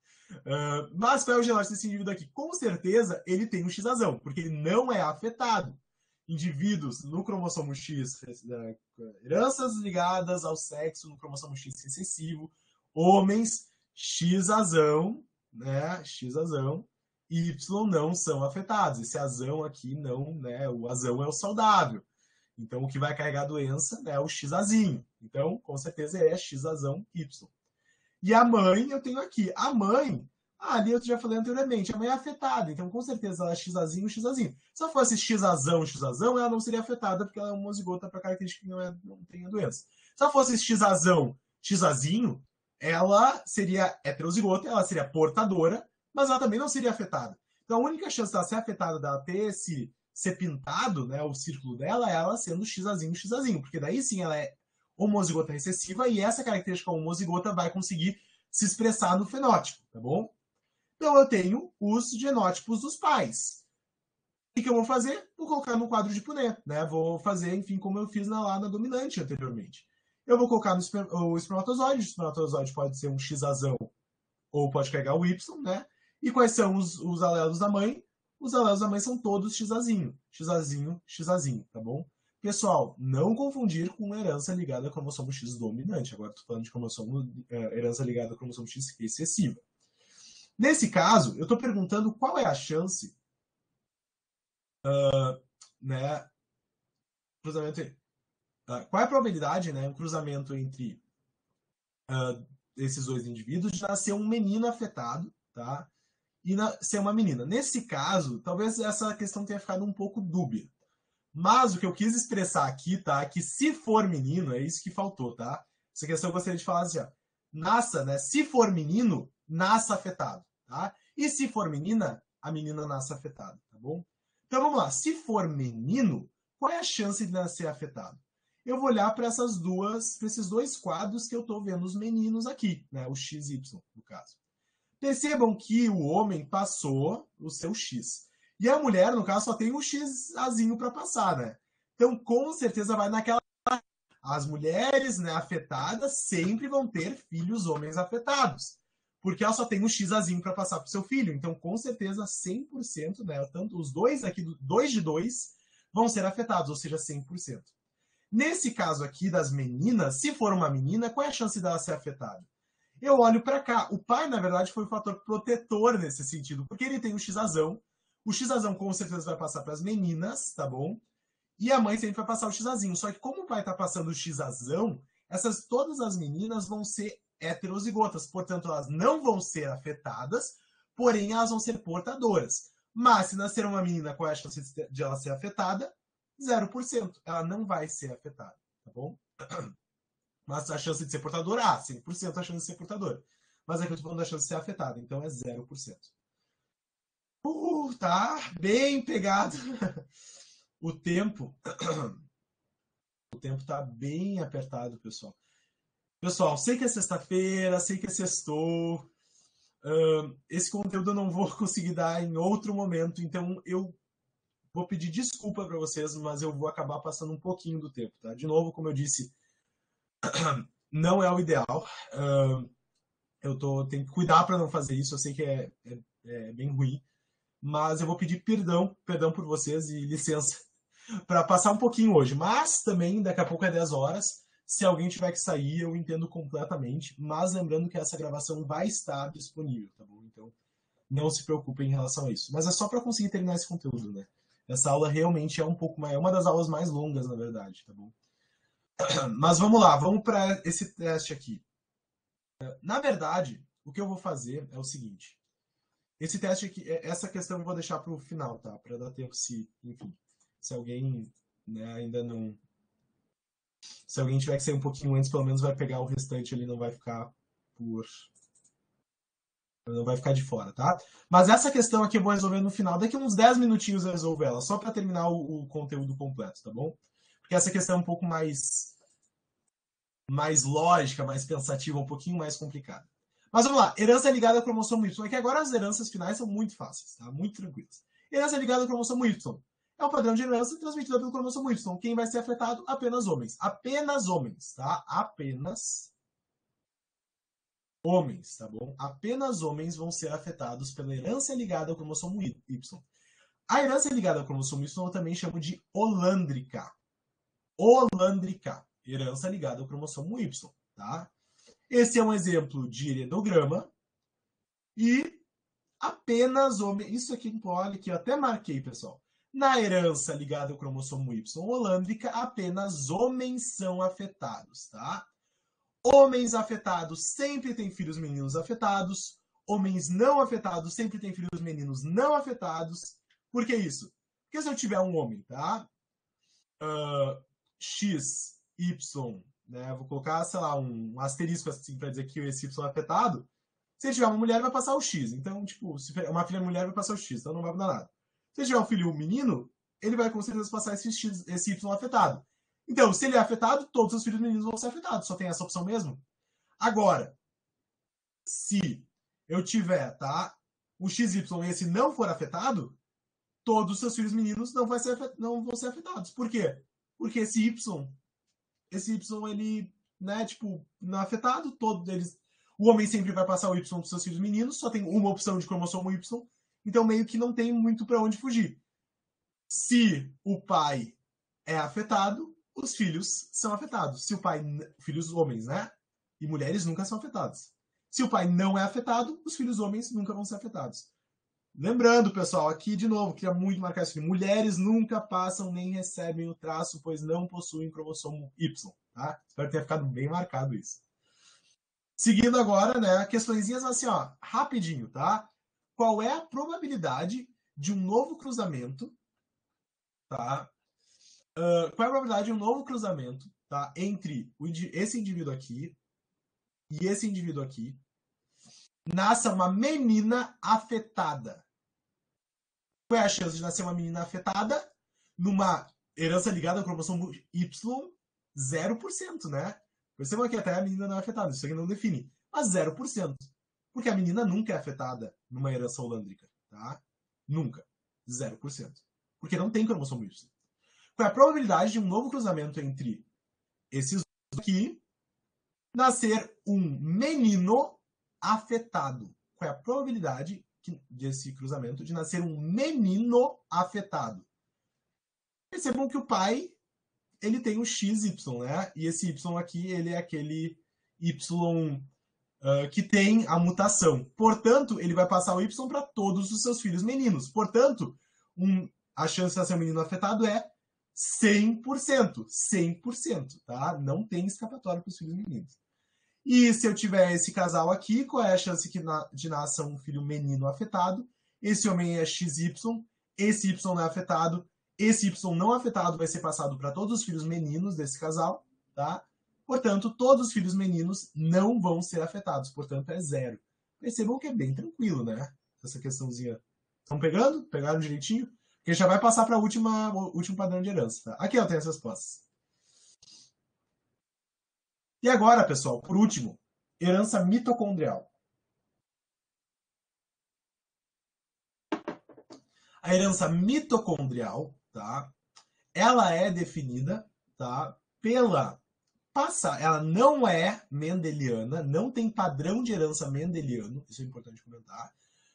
Mas qual é o genótipo desse indivíduo aqui? Com certeza ele tem um XAzão, porque ele não é afetado. Indivíduos no cromossomo X, heranças ligadas ao sexo no cromossomo X recessivo, homens XAzão, né? XAzão, Y não são afetados. Esse azão aqui não, né? O azão é o saudável. Então o que vai carregar a doença é o XAzinho. Então, com certeza é XAzão Y. E a mãe, eu tenho aqui. A mãe, ali eu já falei anteriormente, a mãe é afetada, então com certeza ela é XAzinho, XAzinho. Se ela fosse XAzão, XAzão, ela não seria afetada, porque ela é homozigota para característica que não tem a doença. Se ela fosse XAzão, XAzinho, ela seria heterozigota, ela seria portadora, mas ela também não seria afetada. Então a única chance dela ser afetada, dela ter ser pintado, né, o círculo dela, é ela sendo XAzinho, XAzinho, porque daí sim ela é homozigota recessiva e essa característica homozigota vai conseguir se expressar no fenótipo, tá bom? Então, eu tenho os genótipos dos pais. O que eu vou fazer? Vou colocar no quadro de Punnett, né? Vou fazer, enfim, como eu fiz lá na dominante anteriormente. Eu vou colocar o espermatozoide. O espermatozoide pode ser um Xazão ou pode carregar o Y, né? E quais são os alelos da mãe? Os alelos da mãe são todos Xazinho, Xazinho, Xazinho, tá bom? Pessoal, não confundir com herança ligada a cromossomo X dominante. Agora estou falando de herança ligada a cromossomo X excessiva. Nesse caso, eu estou perguntando qual é a chance, né? Cruzamento, qual é a probabilidade, né? Um cruzamento entre esses dois indivíduos de nascer um menino afetado, tá? E ser uma menina. Nesse caso, talvez essa questão tenha ficado um pouco dúbia. Mas o que eu quis expressar aqui, tá? Que se for menino, é isso que faltou, tá? Essa questão eu gostaria de falar assim, ó. Nasça, né? Se for menino, nasça afetado, tá? E se for menina, a menina nasce afetada, tá bom? Então vamos lá. Se for menino, qual é a chance de nascer afetado? Eu vou olhar para esses dois quadros que eu estou vendo os meninos aqui, né? O XY, no caso. Percebam que o homem passou o seu X. E a mulher, no caso, só tem o Xazinho para passar, né? Então, com certeza, vai naquela... As mulheres, né, afetadas sempre vão ter filhos homens afetados. Porque ela só tem o Xazinho para passar para o seu filho. Então, com certeza, 100%, né? Tanto os dois aqui, 2 de 2, vão ser afetados, ou seja, 100%. Nesse caso aqui das meninas, se for uma menina, qual é a chance dela ser afetada? Eu olho para cá. O pai, na verdade, foi o fator protetor nesse sentido, porque ele tem o Xazão. O Xazão com certeza vai passar para as meninas, tá bom? E a mãe sempre vai passar o Xazinho. Só que como o pai está passando o Xazão, todas as meninas vão ser heterozigotas, portanto elas não vão ser afetadas, porém elas vão ser portadoras. Mas se nascer uma menina, qual é a chance de ela ser afetada? 0%. Ela não vai ser afetada, tá bom? Mas a chance de ser portadora, 100% a chance de ser portadora. Mas aqui eu estou falando da chance de ser afetada, então é 0%. Tá bem pegado. O tempo tá bem apertado, pessoal. Pessoal, sei que é sexta-feira, sei que é sextou. Esse conteúdo eu não vou conseguir dar em outro momento, então eu vou pedir desculpa para vocês, mas eu vou acabar passando um pouquinho do tempo, tá? De novo, como eu disse, não é o ideal. Eu tenho que cuidar para não fazer isso. Eu sei que é bem ruim, mas eu vou pedir perdão por vocês e licença para passar um pouquinho hoje. Mas também, daqui a pouco é 10 horas. Se alguém tiver que sair, eu entendo completamente. Mas lembrando que essa gravação vai estar disponível, tá bom? Então, não se preocupem em relação a isso. Mas é só para conseguir terminar esse conteúdo, né? Essa aula realmente é um pouco mais... É uma das aulas mais longas, na verdade, tá bom? Mas vamos lá, vamos para esse teste aqui. Na verdade, o que eu vou fazer é o seguinte. Esse teste aqui, essa questão eu vou deixar para o final, tá? Para dar tempo enfim, se alguém, né, ainda não... Se alguém tiver que sair um pouquinho antes, pelo menos vai pegar o restante, ele não vai ficar não vai ficar de fora, tá? Mas essa questão aqui eu vou resolver no final. Daqui uns 10 minutinhos eu resolvo ela, só para terminar o conteúdo completo, tá bom? Porque essa questão é um pouco mais lógica, mais pensativa, um pouquinho mais complicada. Mas vamos lá, herança ligada ao cromossomo Y. É que agora as heranças finais são muito fáceis, tá? Muito tranquilas. Herança ligada ao cromossomo Y. É o padrão de herança transmitido pelo cromossomo Y. Quem vai ser afetado? Apenas homens. Apenas homens, tá? Apenas homens, tá bom? Apenas homens vão ser afetados pela herança ligada ao cromossomo Y. A herança ligada ao cromossomo Y eu também chamo de holândrica. Holândrica. Herança ligada ao cromossomo Y, tá? Esse é um exemplo de heredograma. E apenas homens... Isso aqui, olha, que eu até marquei, pessoal. Na herança ligada ao cromossomo Y holândrica, apenas homens são afetados, tá? Homens afetados sempre têm filhos meninos afetados. Homens não afetados sempre têm filhos meninos não afetados. Por que isso? Porque se eu tiver um homem, tá? X, Y, né? Vou colocar, sei lá, um asterisco assim para dizer que esse Y é afetado. Se tiver uma mulher, vai passar o X. Então, tipo, se uma filha mulher, vai passar o X. Então não vai mudar nada. Se tiver um filho menino, ele vai com certeza passar esse Y afetado. Então, se ele é afetado, todos os filhos meninos vão ser afetados. Só tem essa opção mesmo. Agora, se eu tiver, tá? o XY e esse não for afetado, todos os seus filhos meninos não vão ser afetados. Por quê? Porque esse Y, ele, né, tipo, não é afetado, todos eles. O homem sempre vai passar o Y para os seus filhos meninos, só tem uma opção de cromossomo Y, então meio que não tem muito para onde fugir. Se o pai é afetado, os filhos são afetados. Se o pai, filhos homens, né? E mulheres nunca são afetados. Se o pai não é afetado, os filhos homens nunca vão ser afetados. Lembrando, pessoal, aqui de novo, queria muito marcar isso aqui. Mulheres nunca passam nem recebem o traço, pois não possuem cromossomo Y, tá? Espero que tenha ficado bem marcado isso. Seguindo agora, né, questõezinhas assim, ó, rapidinho, tá? Qual é a probabilidade de um novo cruzamento, tá? Qual é a probabilidade de um novo cruzamento, tá? Entre esse indivíduo aqui e esse indivíduo aqui nasça uma menina afetada? Qual é a chance de nascer uma menina afetada numa herança ligada ao cromossomo Y? 0%, né? Percebam que até a menina não é afetada, isso aqui não define. Mas 0%. Porque a menina nunca é afetada numa herança holândrica, tá? Nunca. 0%. Porque não tem cromossomo Y. Qual é a probabilidade de um novo cruzamento entre esses dois aqui nascer um menino afetado? Qual é a probabilidade desse cruzamento de nascer um menino afetado? Percebam que o pai ele tem o XY, né? E esse Y aqui, ele é aquele Y que tem a mutação. Portanto, ele vai passar o Y para todos os seus filhos meninos. Portanto, a chance de nascer um menino afetado é 100%. 100%, tá? Não tem escapatória para os filhos meninos. E se eu tiver esse casal aqui, qual é a chance de nasça um filho menino afetado? Esse homem é XY, esse Y não é afetado, esse Y não afetado vai ser passado para todos os filhos meninos desse casal, tá? Portanto, todos os filhos meninos não vão ser afetados, portanto é 0. Percebam que é bem tranquilo, né? Essa questãozinha. Estão pegando? Pegaram direitinho? Porque já vai passar para o último padrão de herança, tá? Aqui eu tenho as respostas. E agora, pessoal, por último, herança mitocondrial. A herança mitocondrial, tá? Ela é definida, tá? Ela não é mendeliana, não tem padrão de herança mendeliano, isso é importante comentar.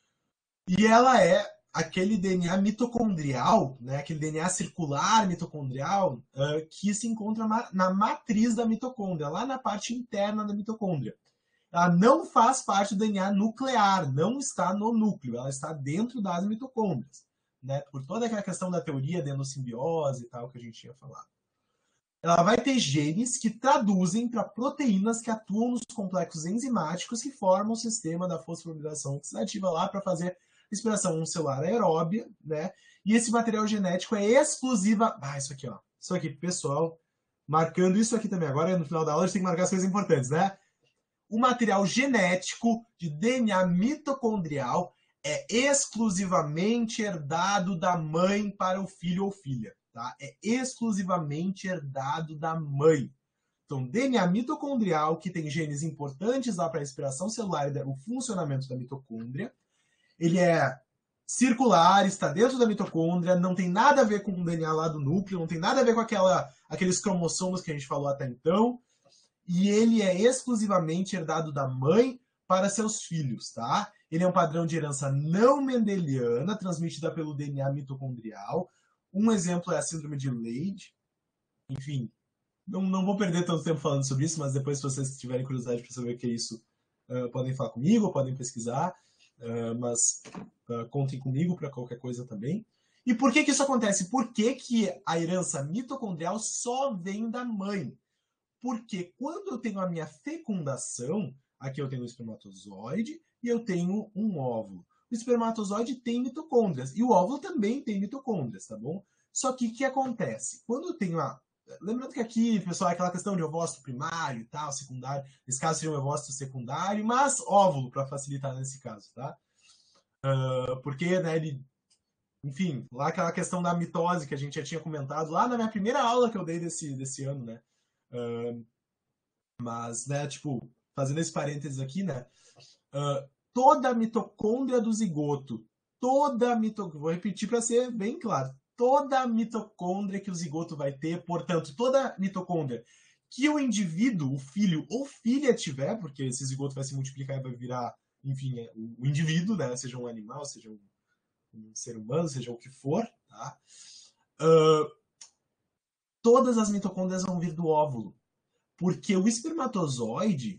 E ela é aquele DNA mitocondrial, né, aquele DNA circular mitocondrial, que se encontra na matriz da mitocôndria, lá na parte interna da mitocôndria. Ela não faz parte do DNA nuclear, não está no núcleo, ela está dentro das mitocôndrias, né, por toda aquela questão da teoria da endossimbiose e tal que a gente tinha falado. Ela vai ter genes que traduzem para proteínas que atuam nos complexos enzimáticos que formam o sistema da fosforilação oxidativa lá para fazer respiração celular aeróbia, né? E esse material genético é exclusiva... isso aqui, ó. Isso aqui, pessoal. Marcando isso aqui também. Agora, no final da aula, a gente tem que marcar as coisas importantes, né? O material genético de DNA mitocondrial é exclusivamente herdado da mãe para o filho ou filha, tá? É exclusivamente herdado da mãe. Então, DNA mitocondrial, que tem genes importantes lá para a respiração celular e o funcionamento da mitocôndria, ele é circular, está dentro da mitocôndria, não tem nada a ver com o DNA lá do núcleo, não tem nada a ver com aqueles cromossomos que a gente falou até então, e ele é exclusivamente herdado da mãe para seus filhos, tá? Ele é um padrão de herança não mendeliana, transmitida pelo DNA mitocondrial. Um exemplo é a síndrome de Leigh. Enfim, não vou perder tanto tempo falando sobre isso, mas depois, se vocês tiverem curiosidade para saber o que é isso, podem falar comigo, podem pesquisar. Mas contem comigo para qualquer coisa também. E por que isso acontece? Por que a herança mitocondrial só vem da mãe? Porque quando eu tenho a minha fecundação, aqui eu tenho um espermatozoide e eu tenho um óvulo. O espermatozoide tem mitocôndrias e o óvulo também tem mitocôndrias, tá bom? Só que o que acontece? Quando eu tenho lembrando que aqui, pessoal, é aquela questão de ovócito primário e tal, secundário. Nesse caso seria um ovócito secundário, mas óvulo, para facilitar nesse caso, tá? Porque, né, enfim, lá aquela questão da mitose que a gente já tinha comentado lá na minha primeira aula que eu dei desse ano, né? Mas, né, tipo, fazendo esse parênteses aqui, né? toda a mitocôndria do zigoto, vou repetir para ser bem claro, toda a mitocôndria que o zigoto vai ter, portanto, toda a mitocôndria que o indivíduo, o filho ou filha tiver, porque esse zigoto vai se multiplicar e vai virar, enfim, o indivíduo, né? Seja um animal, seja um ser humano, seja o que for, tá? Todas as mitocôndrias vão vir do óvulo, porque o espermatozoide,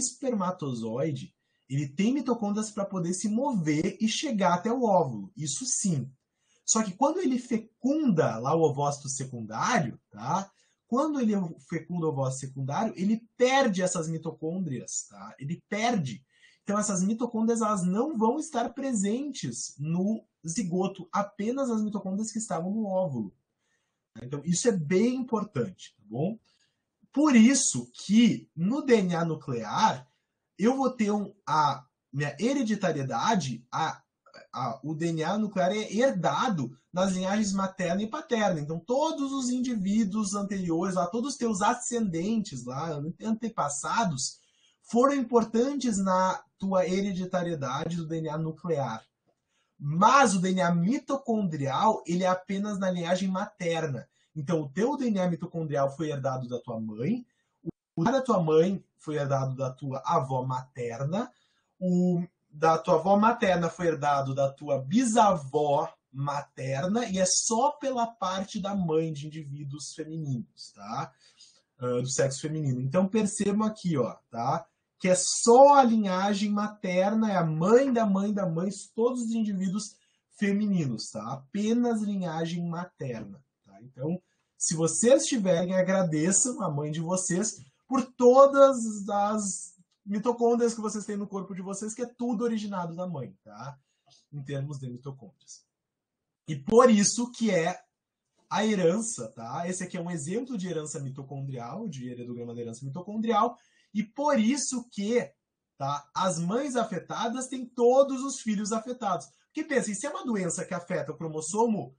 ele tem mitocôndrias para poder se mover e chegar até o óvulo, isso sim. Só que quando ele fecunda lá o ovócito secundário, tá? Quando ele fecunda o ovócito secundário, ele perde essas mitocôndrias, tá? Ele perde. Então essas mitocôndrias, elas não vão estar presentes no zigoto, apenas as mitocôndrias que estavam no óvulo. Então isso é bem importante, tá bom? Por isso que no DNA nuclear eu vou ter a minha hereditariedade, o DNA nuclear é herdado nas linhagens materna e paterna. Então, todos os indivíduos anteriores, lá, todos os teus ascendentes, lá, antepassados, foram importantes na tua hereditariedade do DNA nuclear. Mas o DNA mitocondrial, ele é apenas na linhagem materna. Então, o teu DNA mitocondrial foi herdado da tua mãe, o da tua mãe foi herdado da tua avó materna, o da tua avó materna foi herdado da tua bisavó materna, e é só pela parte da mãe de indivíduos femininos, tá? Do sexo feminino. Então percebam aqui, ó, tá? Que é só a linhagem materna, é a mãe da mãe da mãe, todos os indivíduos femininos, tá? Apenas linhagem materna, tá? Então, se vocês tiverem, agradeçam a mãe de vocês por todas as mitocôndrias que vocês têm no corpo de vocês, que é tudo originado da mãe, tá? Em termos de mitocôndrias. E por isso que é a herança, tá? Esse aqui é um exemplo de herança mitocondrial, de heredograma da herança mitocondrial, e por isso que, tá, as mães afetadas têm todos os filhos afetados. Porque pensem, se é uma doença que afeta o cromossomo,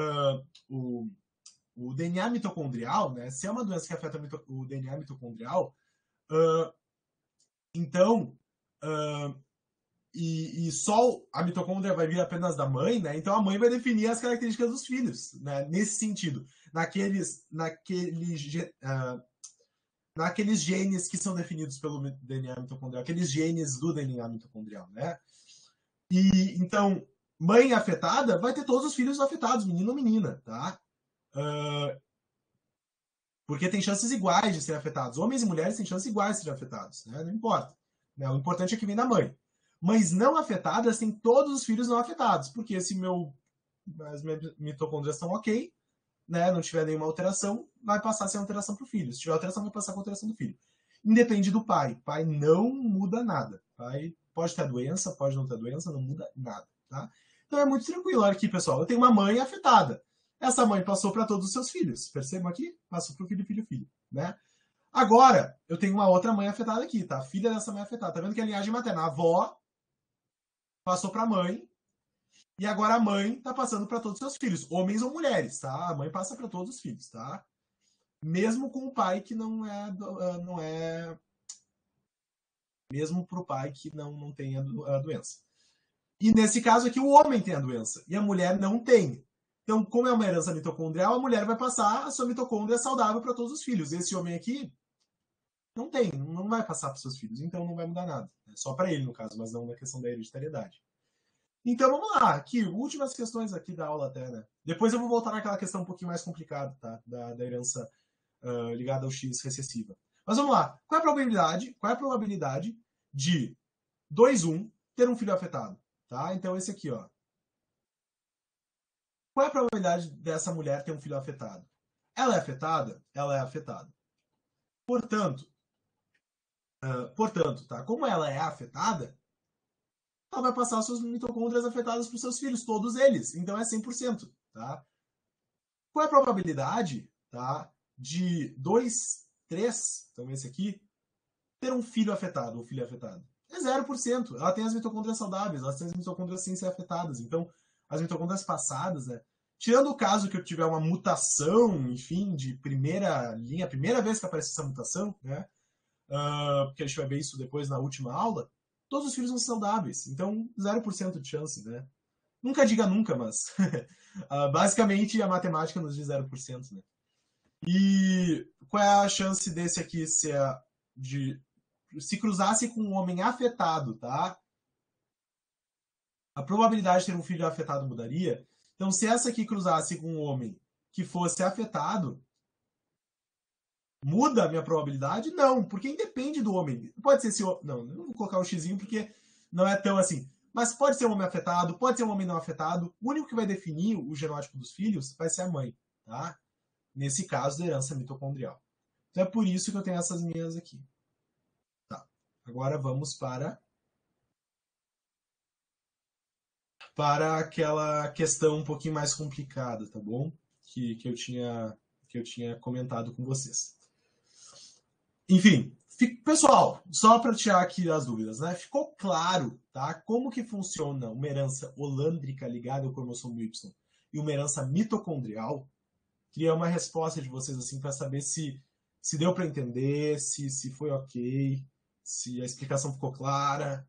o DNA mitocondrial, né? Se é uma doença que afeta o DNA mitocondrial, então, e só a mitocôndria vai vir apenas da mãe, né? Então a mãe vai definir as características dos filhos, né? Nesse sentido, naqueles genes que são definidos pelo DNA mitocondrial, aqueles genes do DNA mitocondrial, né? E então, mãe afetada vai ter todos os filhos afetados, menino ou menina, tá? Porque tem chances iguais de serem afetados. Homens e mulheres têm chances iguais de serem afetados, né? Não importa. Né? O importante é que vem da mãe. Mães não afetadas têm todos os filhos não afetados, porque se as minhas mitocôndrias estão ok, né, não tiver nenhuma alteração, vai passar sem alteração para o filho. Se tiver alteração, vai passar com a alteração do filho. Independe do pai. Pai não muda nada. Pai pode ter doença, pode não ter doença, não muda nada. Tá? Então é muito tranquilo. Olha aqui, pessoal. Eu tenho uma mãe afetada. Essa mãe passou para todos os seus filhos. Percebam aqui? Passou para o filho, filho, filho. Né? Agora, eu tenho uma outra mãe afetada aqui, tá? Filha dessa mãe afetada. Tá vendo que é a linhagem materna? A avó passou para a mãe, e agora a mãe está passando para todos os seus filhos, homens ou mulheres, tá? A mãe passa para todos os filhos, tá? Mesmo com o pai que não é mesmo para o pai que não tem a doença. E nesse caso aqui, o homem tem a doença e a mulher não tem. Então, como é uma herança mitocondrial, a mulher vai passar a sua mitocôndria saudável para todos os filhos. Esse homem aqui não tem, não vai passar para os seus filhos, então não vai mudar nada. É só para ele, no caso, mas não na questão da hereditariedade. Então vamos lá, aqui, últimas questões aqui da aula até, né? Depois eu vou voltar naquela questão um pouquinho mais complicada, tá? Da herança ligada ao X recessiva. Mas vamos lá, qual é a probabilidade de 2-1 ter um filho afetado? Tá? Então esse aqui, ó. Qual é a probabilidade dessa mulher ter um filho afetado? Ela é afetada? Ela é afetada. Portanto, tá? Como ela é afetada, ela vai passar suas mitocôndrias afetadas para os seus filhos, todos eles. Então é 100%. Tá? Qual é a probabilidade, tá, de 2-3, então esse aqui, ter um filho afetado ou filha afetada? É 0%. Ela tem as mitocôndrias saudáveis, ela tem as mitocôndrias sem ser afetadas. Então, as mitocôndrias passadas, né? Tirando o caso que eu tiver uma mutação, enfim, de primeira linha, a primeira vez que aparece essa mutação, né? Porque a gente vai ver isso depois na última aula. todos os filhos são saudáveis. Então, 0% de chance, né? Nunca diga nunca, mas basicamente a matemática nos diz 0%, né? E qual é a chance desse aqui se cruzasse com um homem afetado, tá? A probabilidade de ter um filho afetado mudaria. Então, se essa aqui cruzasse com um homem que fosse afetado, muda a minha probabilidade? Não, porque independe do homem. Pode ser se... Não, não vou colocar um xizinho porque não é tão assim. Mas pode ser um homem afetado, pode ser um homem não afetado. O único que vai definir o genótipo dos filhos vai ser a mãe, tá? Nesse caso, da herança mitocondrial. Então é por isso que eu tenho essas minhas aqui. Tá. Agora vamos para aquela questão um pouquinho mais complicada, tá bom? Que eu tinha comentado com vocês. Enfim, pessoal, só para tirar aqui as dúvidas, né? Ficou claro, tá? Como que funciona uma herança holândrica ligada ao cromossomo Y e uma herança mitocondrial? Queria uma resposta de vocês assim para saber se deu para entender, se foi ok, se a explicação ficou clara.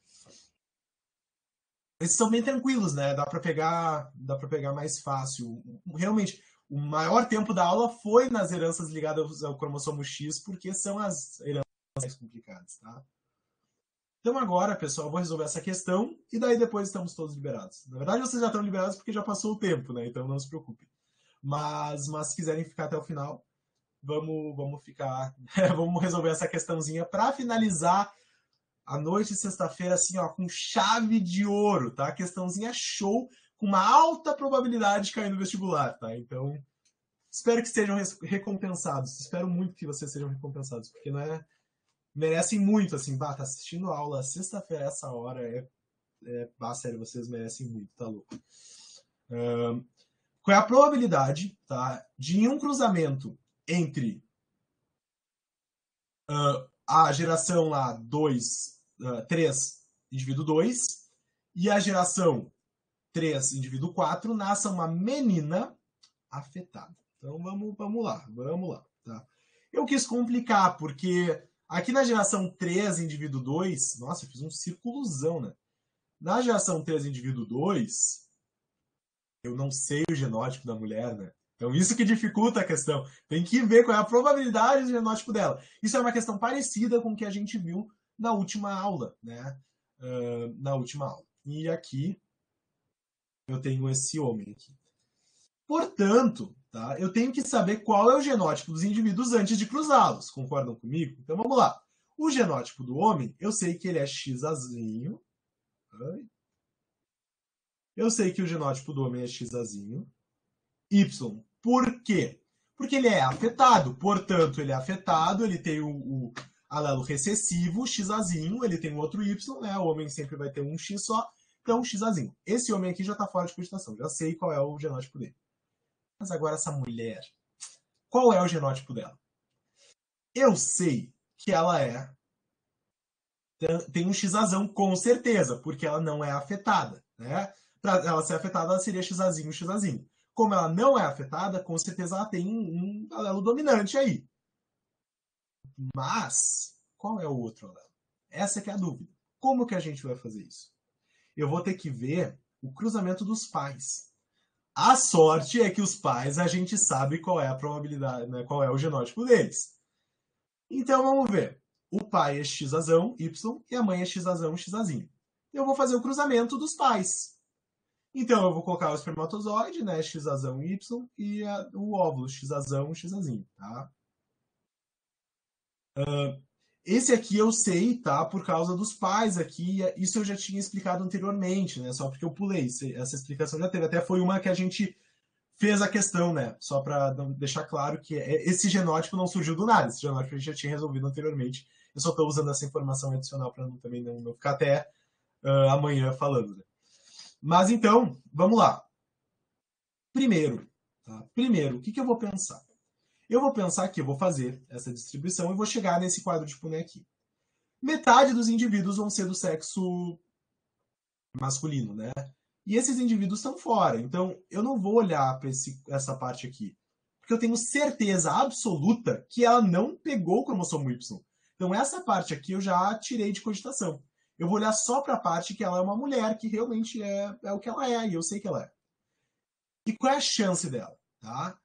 Esses são bem tranquilos, né? Dá para pegar mais fácil. Realmente, o maior tempo da aula foi nas heranças ligadas ao cromossomo X, porque são as heranças mais complicadas, tá? Então agora, pessoal, eu vou resolver essa questão e daí depois estamos todos liberados. Na verdade, vocês já estão liberados porque já passou o tempo, né? Então não se preocupem. Mas se quiserem ficar até o final, vamos ficar, vamos resolver essa questãozinha para finalizar a noite de sexta-feira, assim, ó, com chave de ouro, tá? Questãozinha show, com uma alta probabilidade de cair no vestibular, tá? Então, espero que sejam recompensados. Espero muito que vocês sejam recompensados, porque não é... merecem muito, assim, tá assistindo a aula sexta-feira, essa hora, sério, vocês merecem muito, tá louco? Qual é a probabilidade, tá, de um cruzamento entre a geração lá 3, indivíduo 2, e a geração 3, indivíduo 4, nasça uma menina afetada. Então vamos lá. Tá? Eu quis complicar, porque aqui na geração 3, indivíduo 2, nossa, eu fiz um círculozão, né? Na geração 3, indivíduo 2, eu não sei o genótipo da mulher, né? Então isso que dificulta a questão. Tem que ver qual é a probabilidade do genótipo dela. Isso é uma questão parecida com o que a gente viu na última aula, né? Na última aula. E aqui eu tenho esse homem aqui. Portanto, tá, eu tenho que saber qual é o genótipo dos indivíduos antes de cruzá-los. Concordam comigo? Então vamos lá. O genótipo do homem, eu sei que ele é XAzinho. Eu sei que o genótipo do homem é XAzinho. Y. Por quê? Porque ele é afetado. Portanto, ele é afetado, ele tem o alelo recessivo, XAzinho, ele tem um outro Y, né? O homem sempre vai ter um X só, então XAzinho. Esse homem aqui já está fora de cogitação, já sei qual é o genótipo dele. Mas agora essa mulher, qual é o genótipo dela? Eu sei que ela tem um XAzão com certeza, porque ela não é afetada, né? Para ela ser afetada, ela seria XAzinho, XAzinho. Como ela não é afetada, com certeza ela tem um alelo dominante aí. Mas, qual é o outro alelo? Essa que é a dúvida. Como que a gente vai fazer isso? Eu vou ter que ver o cruzamento dos pais. A sorte é que os pais, a gente sabe qual é a probabilidade, né, qual é o genótipo deles. Então, vamos ver. O pai é XAzão, Y, e a mãe é XAzão, XAzinho. Eu vou fazer o cruzamento dos pais. Então, eu vou colocar o espermatozoide, né, XAzão, Y, e o óvulo, XAzão, XAzinho, tá? Esse aqui eu sei, tá? Por causa dos pais aqui. Isso eu já tinha explicado anteriormente, né? Só porque eu pulei. Essa explicação já teve. Até foi uma que a gente fez a questão, né? Só para deixar claro que esse genótipo não surgiu do nada. Esse genótipo a gente já tinha resolvido anteriormente. Eu só estou usando essa informação adicional para também não ficar até amanhã falando. Né? Mas então, vamos lá. Primeiro, o que eu vou pensar? Eu vou pensar que eu vou fazer essa distribuição e vou chegar nesse quadro de Punnett aqui. Metade dos indivíduos vão ser do sexo masculino, né? E esses indivíduos estão fora. Então, eu não vou olhar para essa parte aqui. Porque eu tenho certeza absoluta que ela não pegou o cromossomo Y. Então, essa parte aqui eu já tirei de cogitação. Eu vou olhar só para a parte que ela é uma mulher, que realmente é o que ela é, e eu sei que ela é. E qual é a chance dela? Tá?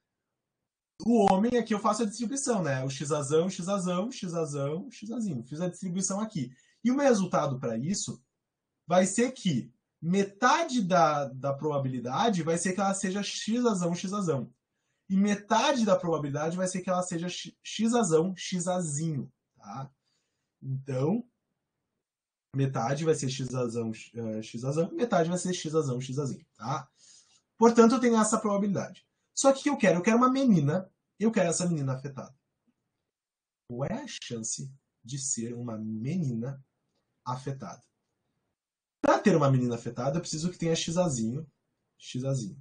O homem, aqui eu faço a distribuição, né? O xazão, xazão, xazão, xazinho. Fiz a distribuição aqui. E o meu resultado para isso vai ser que metade da probabilidade vai ser que ela seja xazão, xazão. E metade da probabilidade vai ser que ela seja xazão, xazinho. Tá? Então, metade vai ser xazão, xazão, metade vai ser xazão, xazinho. Tá? Portanto, eu tenho essa probabilidade. Só que o que eu quero? Eu quero uma menina, eu quero essa menina afetada. Qual é a chance de ser uma menina afetada? Para ter uma menina afetada, eu preciso que tenha xazinho, xazinho.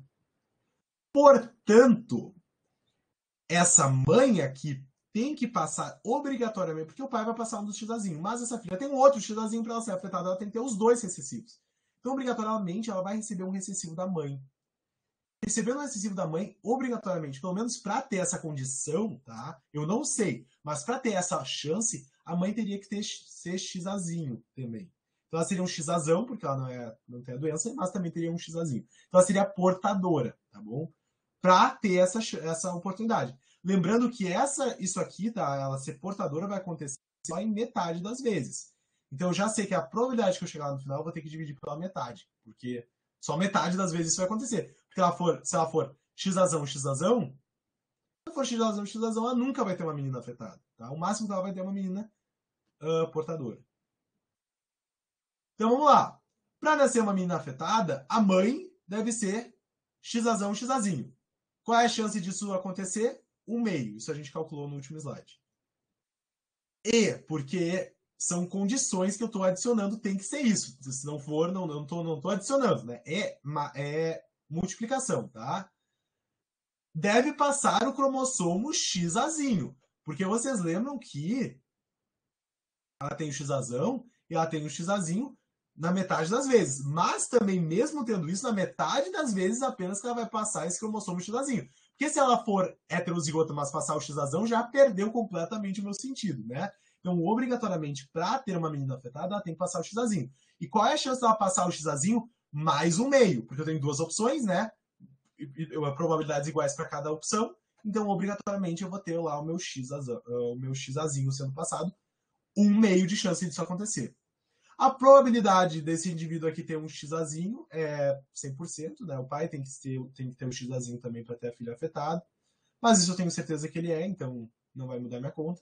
Portanto, essa mãe aqui tem que passar obrigatoriamente, porque o pai vai passar um dos xazinhos, mas essa filha tem um outro xazinho para ela ser afetada, ela tem que ter os dois recessivos. Então, obrigatoriamente, ela vai receber um recessivo da mãe. Recebendo o recessivo da mãe, obrigatoriamente, pelo menos para ter essa condição, tá? Eu não sei, mas para ter essa chance, a mãe teria que ser xazinho também. Então ela seria um xazão, porque ela não tem a doença, mas também teria um xazinho. Então ela seria portadora, tá bom? Para ter essa oportunidade. Lembrando que isso aqui, tá? Ela ser portadora vai acontecer só em metade das vezes. Então eu já sei que a probabilidade que eu chegar no final eu vou ter que dividir pela metade, porque só metade das vezes isso vai acontecer. Porque se ela for xazão, xazão, se ela for xazão, xazão, ela nunca vai ter uma menina afetada. Tá? O máximo que ela vai ter é uma menina portadora. Então vamos lá. Para nascer uma menina afetada, a mãe deve ser xazão, xazinho. Qual é a chance disso acontecer? 1/2. Isso a gente calculou no último slide. E, porque são condições que eu estou adicionando, tem que ser isso. Se não for, não estou adicionando. Né? É multiplicação, tá? Deve passar o cromossomo xazinho. Porque vocês lembram que ela tem o xazão e ela tem o xazinho na metade das vezes. Mas também, mesmo tendo isso, na metade das vezes apenas que ela vai passar esse cromossomo xazinho. Porque se ela for heterozigota, mas passar o xazão, já perdeu completamente o meu sentido, né? Então, obrigatoriamente, para ter uma menina afetada, ela tem que passar o xazinho. E qual é a chance dela passar o xazinho? Mais 1/2, porque eu tenho duas opções, né? Probabilidades iguais para cada opção. Então, obrigatoriamente, eu vou ter lá o meu xazinho sendo passado. 1/2 de chance disso acontecer. A probabilidade desse indivíduo aqui ter um xazinho é 100%, né? O pai tem que ter um xazinho também para ter a filha afetada. Mas isso eu tenho certeza que ele é, então não vai mudar minha conta.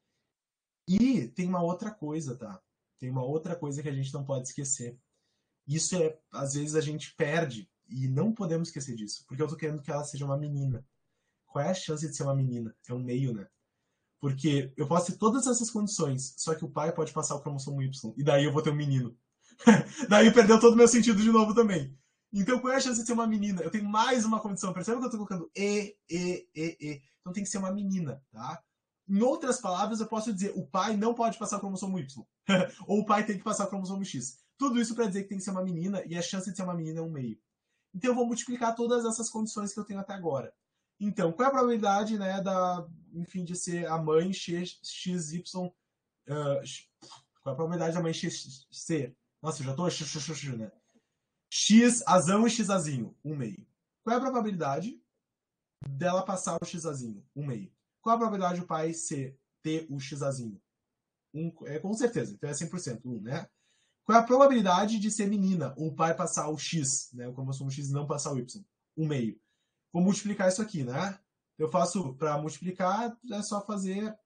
E tem uma outra coisa, tá? Tem uma outra coisa que a gente não pode esquecer. Isso às vezes a gente perde e não podemos esquecer disso, porque eu tô querendo que ela seja uma menina. Qual é a chance de ser uma menina? É 1/2, né? Porque eu posso ter todas essas condições, só que o pai pode passar o cromossomo Y, e daí eu vou ter um menino. Daí perdeu todo o meu sentido de novo também. Então, qual é a chance de ser uma menina? Eu tenho mais uma condição. Percebe que eu estou colocando E. Então tem que ser uma menina, tá? Em outras palavras, eu posso dizer, o pai não pode passar o cromossomo Y. Ou o pai tem que passar o cromossomo X. Tudo isso para dizer que tem que ser uma menina, e a chance de ser uma menina é 1/2. Então eu vou multiplicar todas essas condições que eu tenho até agora. Então, qual é a probabilidade, né, de ser a mãe XY? Qual é a probabilidade da mãe X ser? Nossa, eu já tô né? Xazão e xazinho, 1/2. Qual é a probabilidade dela passar o xazinho? 1/2. Qual é a probabilidade do pai ter o xazinho? Com certeza, então é 100%, 1, né? Qual é a probabilidade de ser menina, o pai passar o X, né? O cromossomo X e não passar o Y? 1/2. Vou multiplicar isso aqui, né? Eu faço, para multiplicar, é só fazer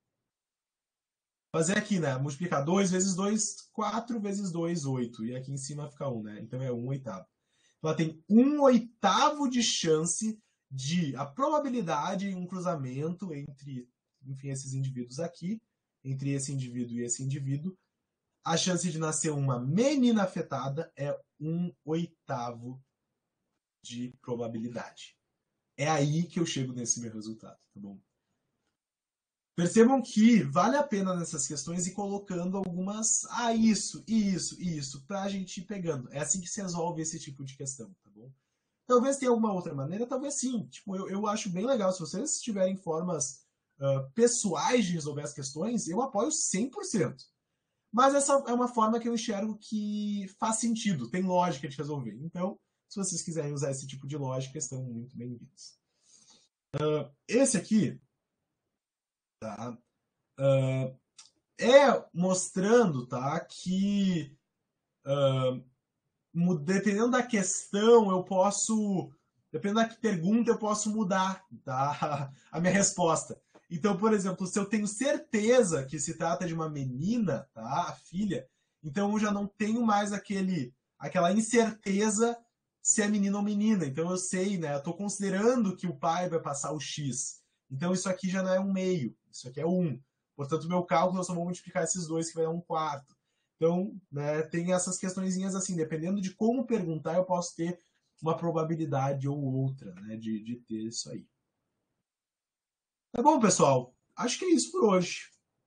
aqui, né? Multiplicar 2 vezes 2, 4 vezes 2, 8. E aqui em cima fica 1, né? Então é 1/8. Então ela tem 1/8 de chance de a probabilidade em um cruzamento entre, enfim, esses indivíduos aqui, entre esse indivíduo e esse indivíduo, a chance de nascer uma menina afetada é 1/8 de probabilidade. É aí que eu chego nesse meu resultado, tá bom? Percebam que vale a pena nessas questões ir colocando algumas, isso, pra gente ir pegando. É assim que se resolve esse tipo de questão, tá bom? Talvez tenha alguma outra maneira, talvez sim. Tipo, eu acho bem legal. Se vocês tiverem formas pessoais de resolver as questões, eu apoio 100%. Mas essa é uma forma que eu enxergo que faz sentido, tem lógica de resolver. Então, se vocês quiserem usar esse tipo de lógica, estão muito bem-vindos. Esse aqui, tá? É mostrando, tá, que dependendo da questão, eu posso, dependendo da pergunta, eu posso mudar, tá, a minha resposta. Então, por exemplo, se eu tenho certeza que se trata de uma menina, tá, a filha, então eu já não tenho mais aquela incerteza se é menino ou menina. Então eu sei, né, eu estou considerando que o pai vai passar o X. Então isso aqui já não é um meio, isso aqui é um. Portanto, o meu cálculo eu só vou multiplicar esses dois, que vai dar um quarto. Então, né, tem essas questõezinhas assim, dependendo de como perguntar, eu posso ter uma probabilidade ou outra, né, de ter isso aí. Tá bom, pessoal? Acho que é isso por hoje.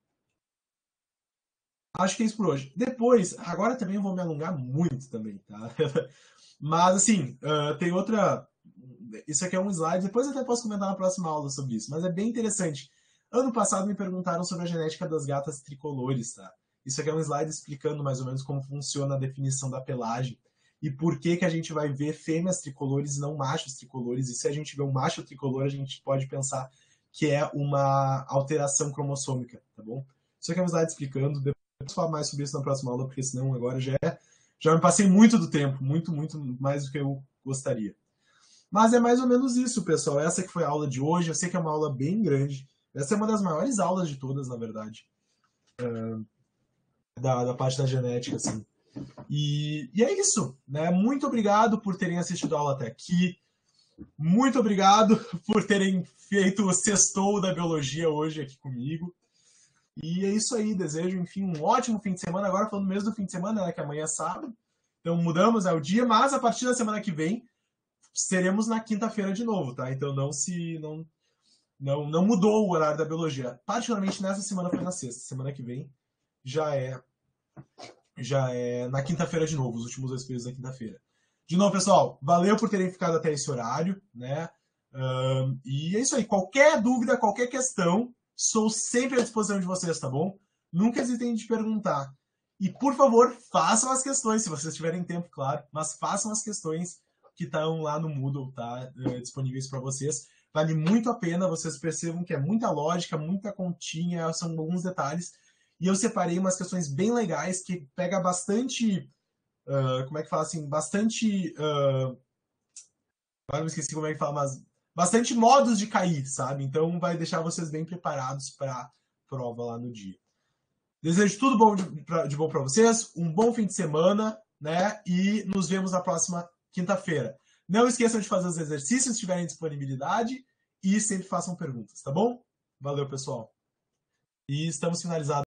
Acho que é isso por hoje. Depois, agora também eu vou me alongar muito também, tá? Mas, assim, tem outra... Isso aqui é um slide, depois eu até posso comentar na próxima aula sobre isso, mas é bem interessante. Ano passado me perguntaram sobre a genética das gatas tricolores, tá? Isso aqui é um slide explicando mais ou menos como funciona a definição da pelagem e por que que a gente vai ver fêmeas tricolores e não machos tricolores. E se a gente vê um macho tricolor, a gente pode pensar que é uma alteração cromossômica, tá bom? Isso aqui é um slide explicando, depois eu vou falar mais sobre isso na próxima aula, porque senão agora já me passei muito do tempo, muito mais do que eu gostaria. Mas é mais ou menos isso, pessoal. Essa que foi a aula de hoje. Eu sei que é uma aula bem grande. Essa é uma das maiores aulas de todas, na verdade, da parte da genética, assim. E é isso, né? Muito obrigado por terem assistido a aula até aqui. Muito obrigado por terem feito o sextou da biologia hoje aqui comigo. E é isso aí. Desejo, enfim, um ótimo fim de semana. Agora falando mesmo do fim de semana, né? Que amanhã é sábado. Então mudamos o dia, mas a partir da semana que vem seremos na quinta-feira de novo, tá? Então não mudou o horário da biologia. Particularmente nessa semana foi na sexta. Semana que vem já é na quinta-feira de novo, os últimos 2 períodos da quinta-feira. De novo, pessoal, valeu por terem ficado até esse horário, né? E é isso aí. Qualquer dúvida, qualquer questão, sou sempre à disposição de vocês, tá bom? Nunca hesitem de perguntar. E, por favor, façam as questões, se vocês tiverem tempo, claro, mas façam as questões que estão lá no Moodle, tá? Disponíveis para vocês. Vale muito a pena, vocês percebam que é muita lógica, muita continha, são alguns detalhes. E eu separei umas questões bem legais que pega bastante. Como é que fala assim? Bastante. Agora eu me esqueci como é que fala, mas. Bastante modos de cair, sabe? Então vai deixar vocês bem preparados para a prova lá no dia. Desejo tudo bom de bom para vocês, um bom fim de semana, né? E nos vemos na próxima quinta-feira. Não esqueçam de fazer os exercícios se tiverem disponibilidade e sempre façam perguntas, tá bom? Valeu, pessoal. E estamos finalizados.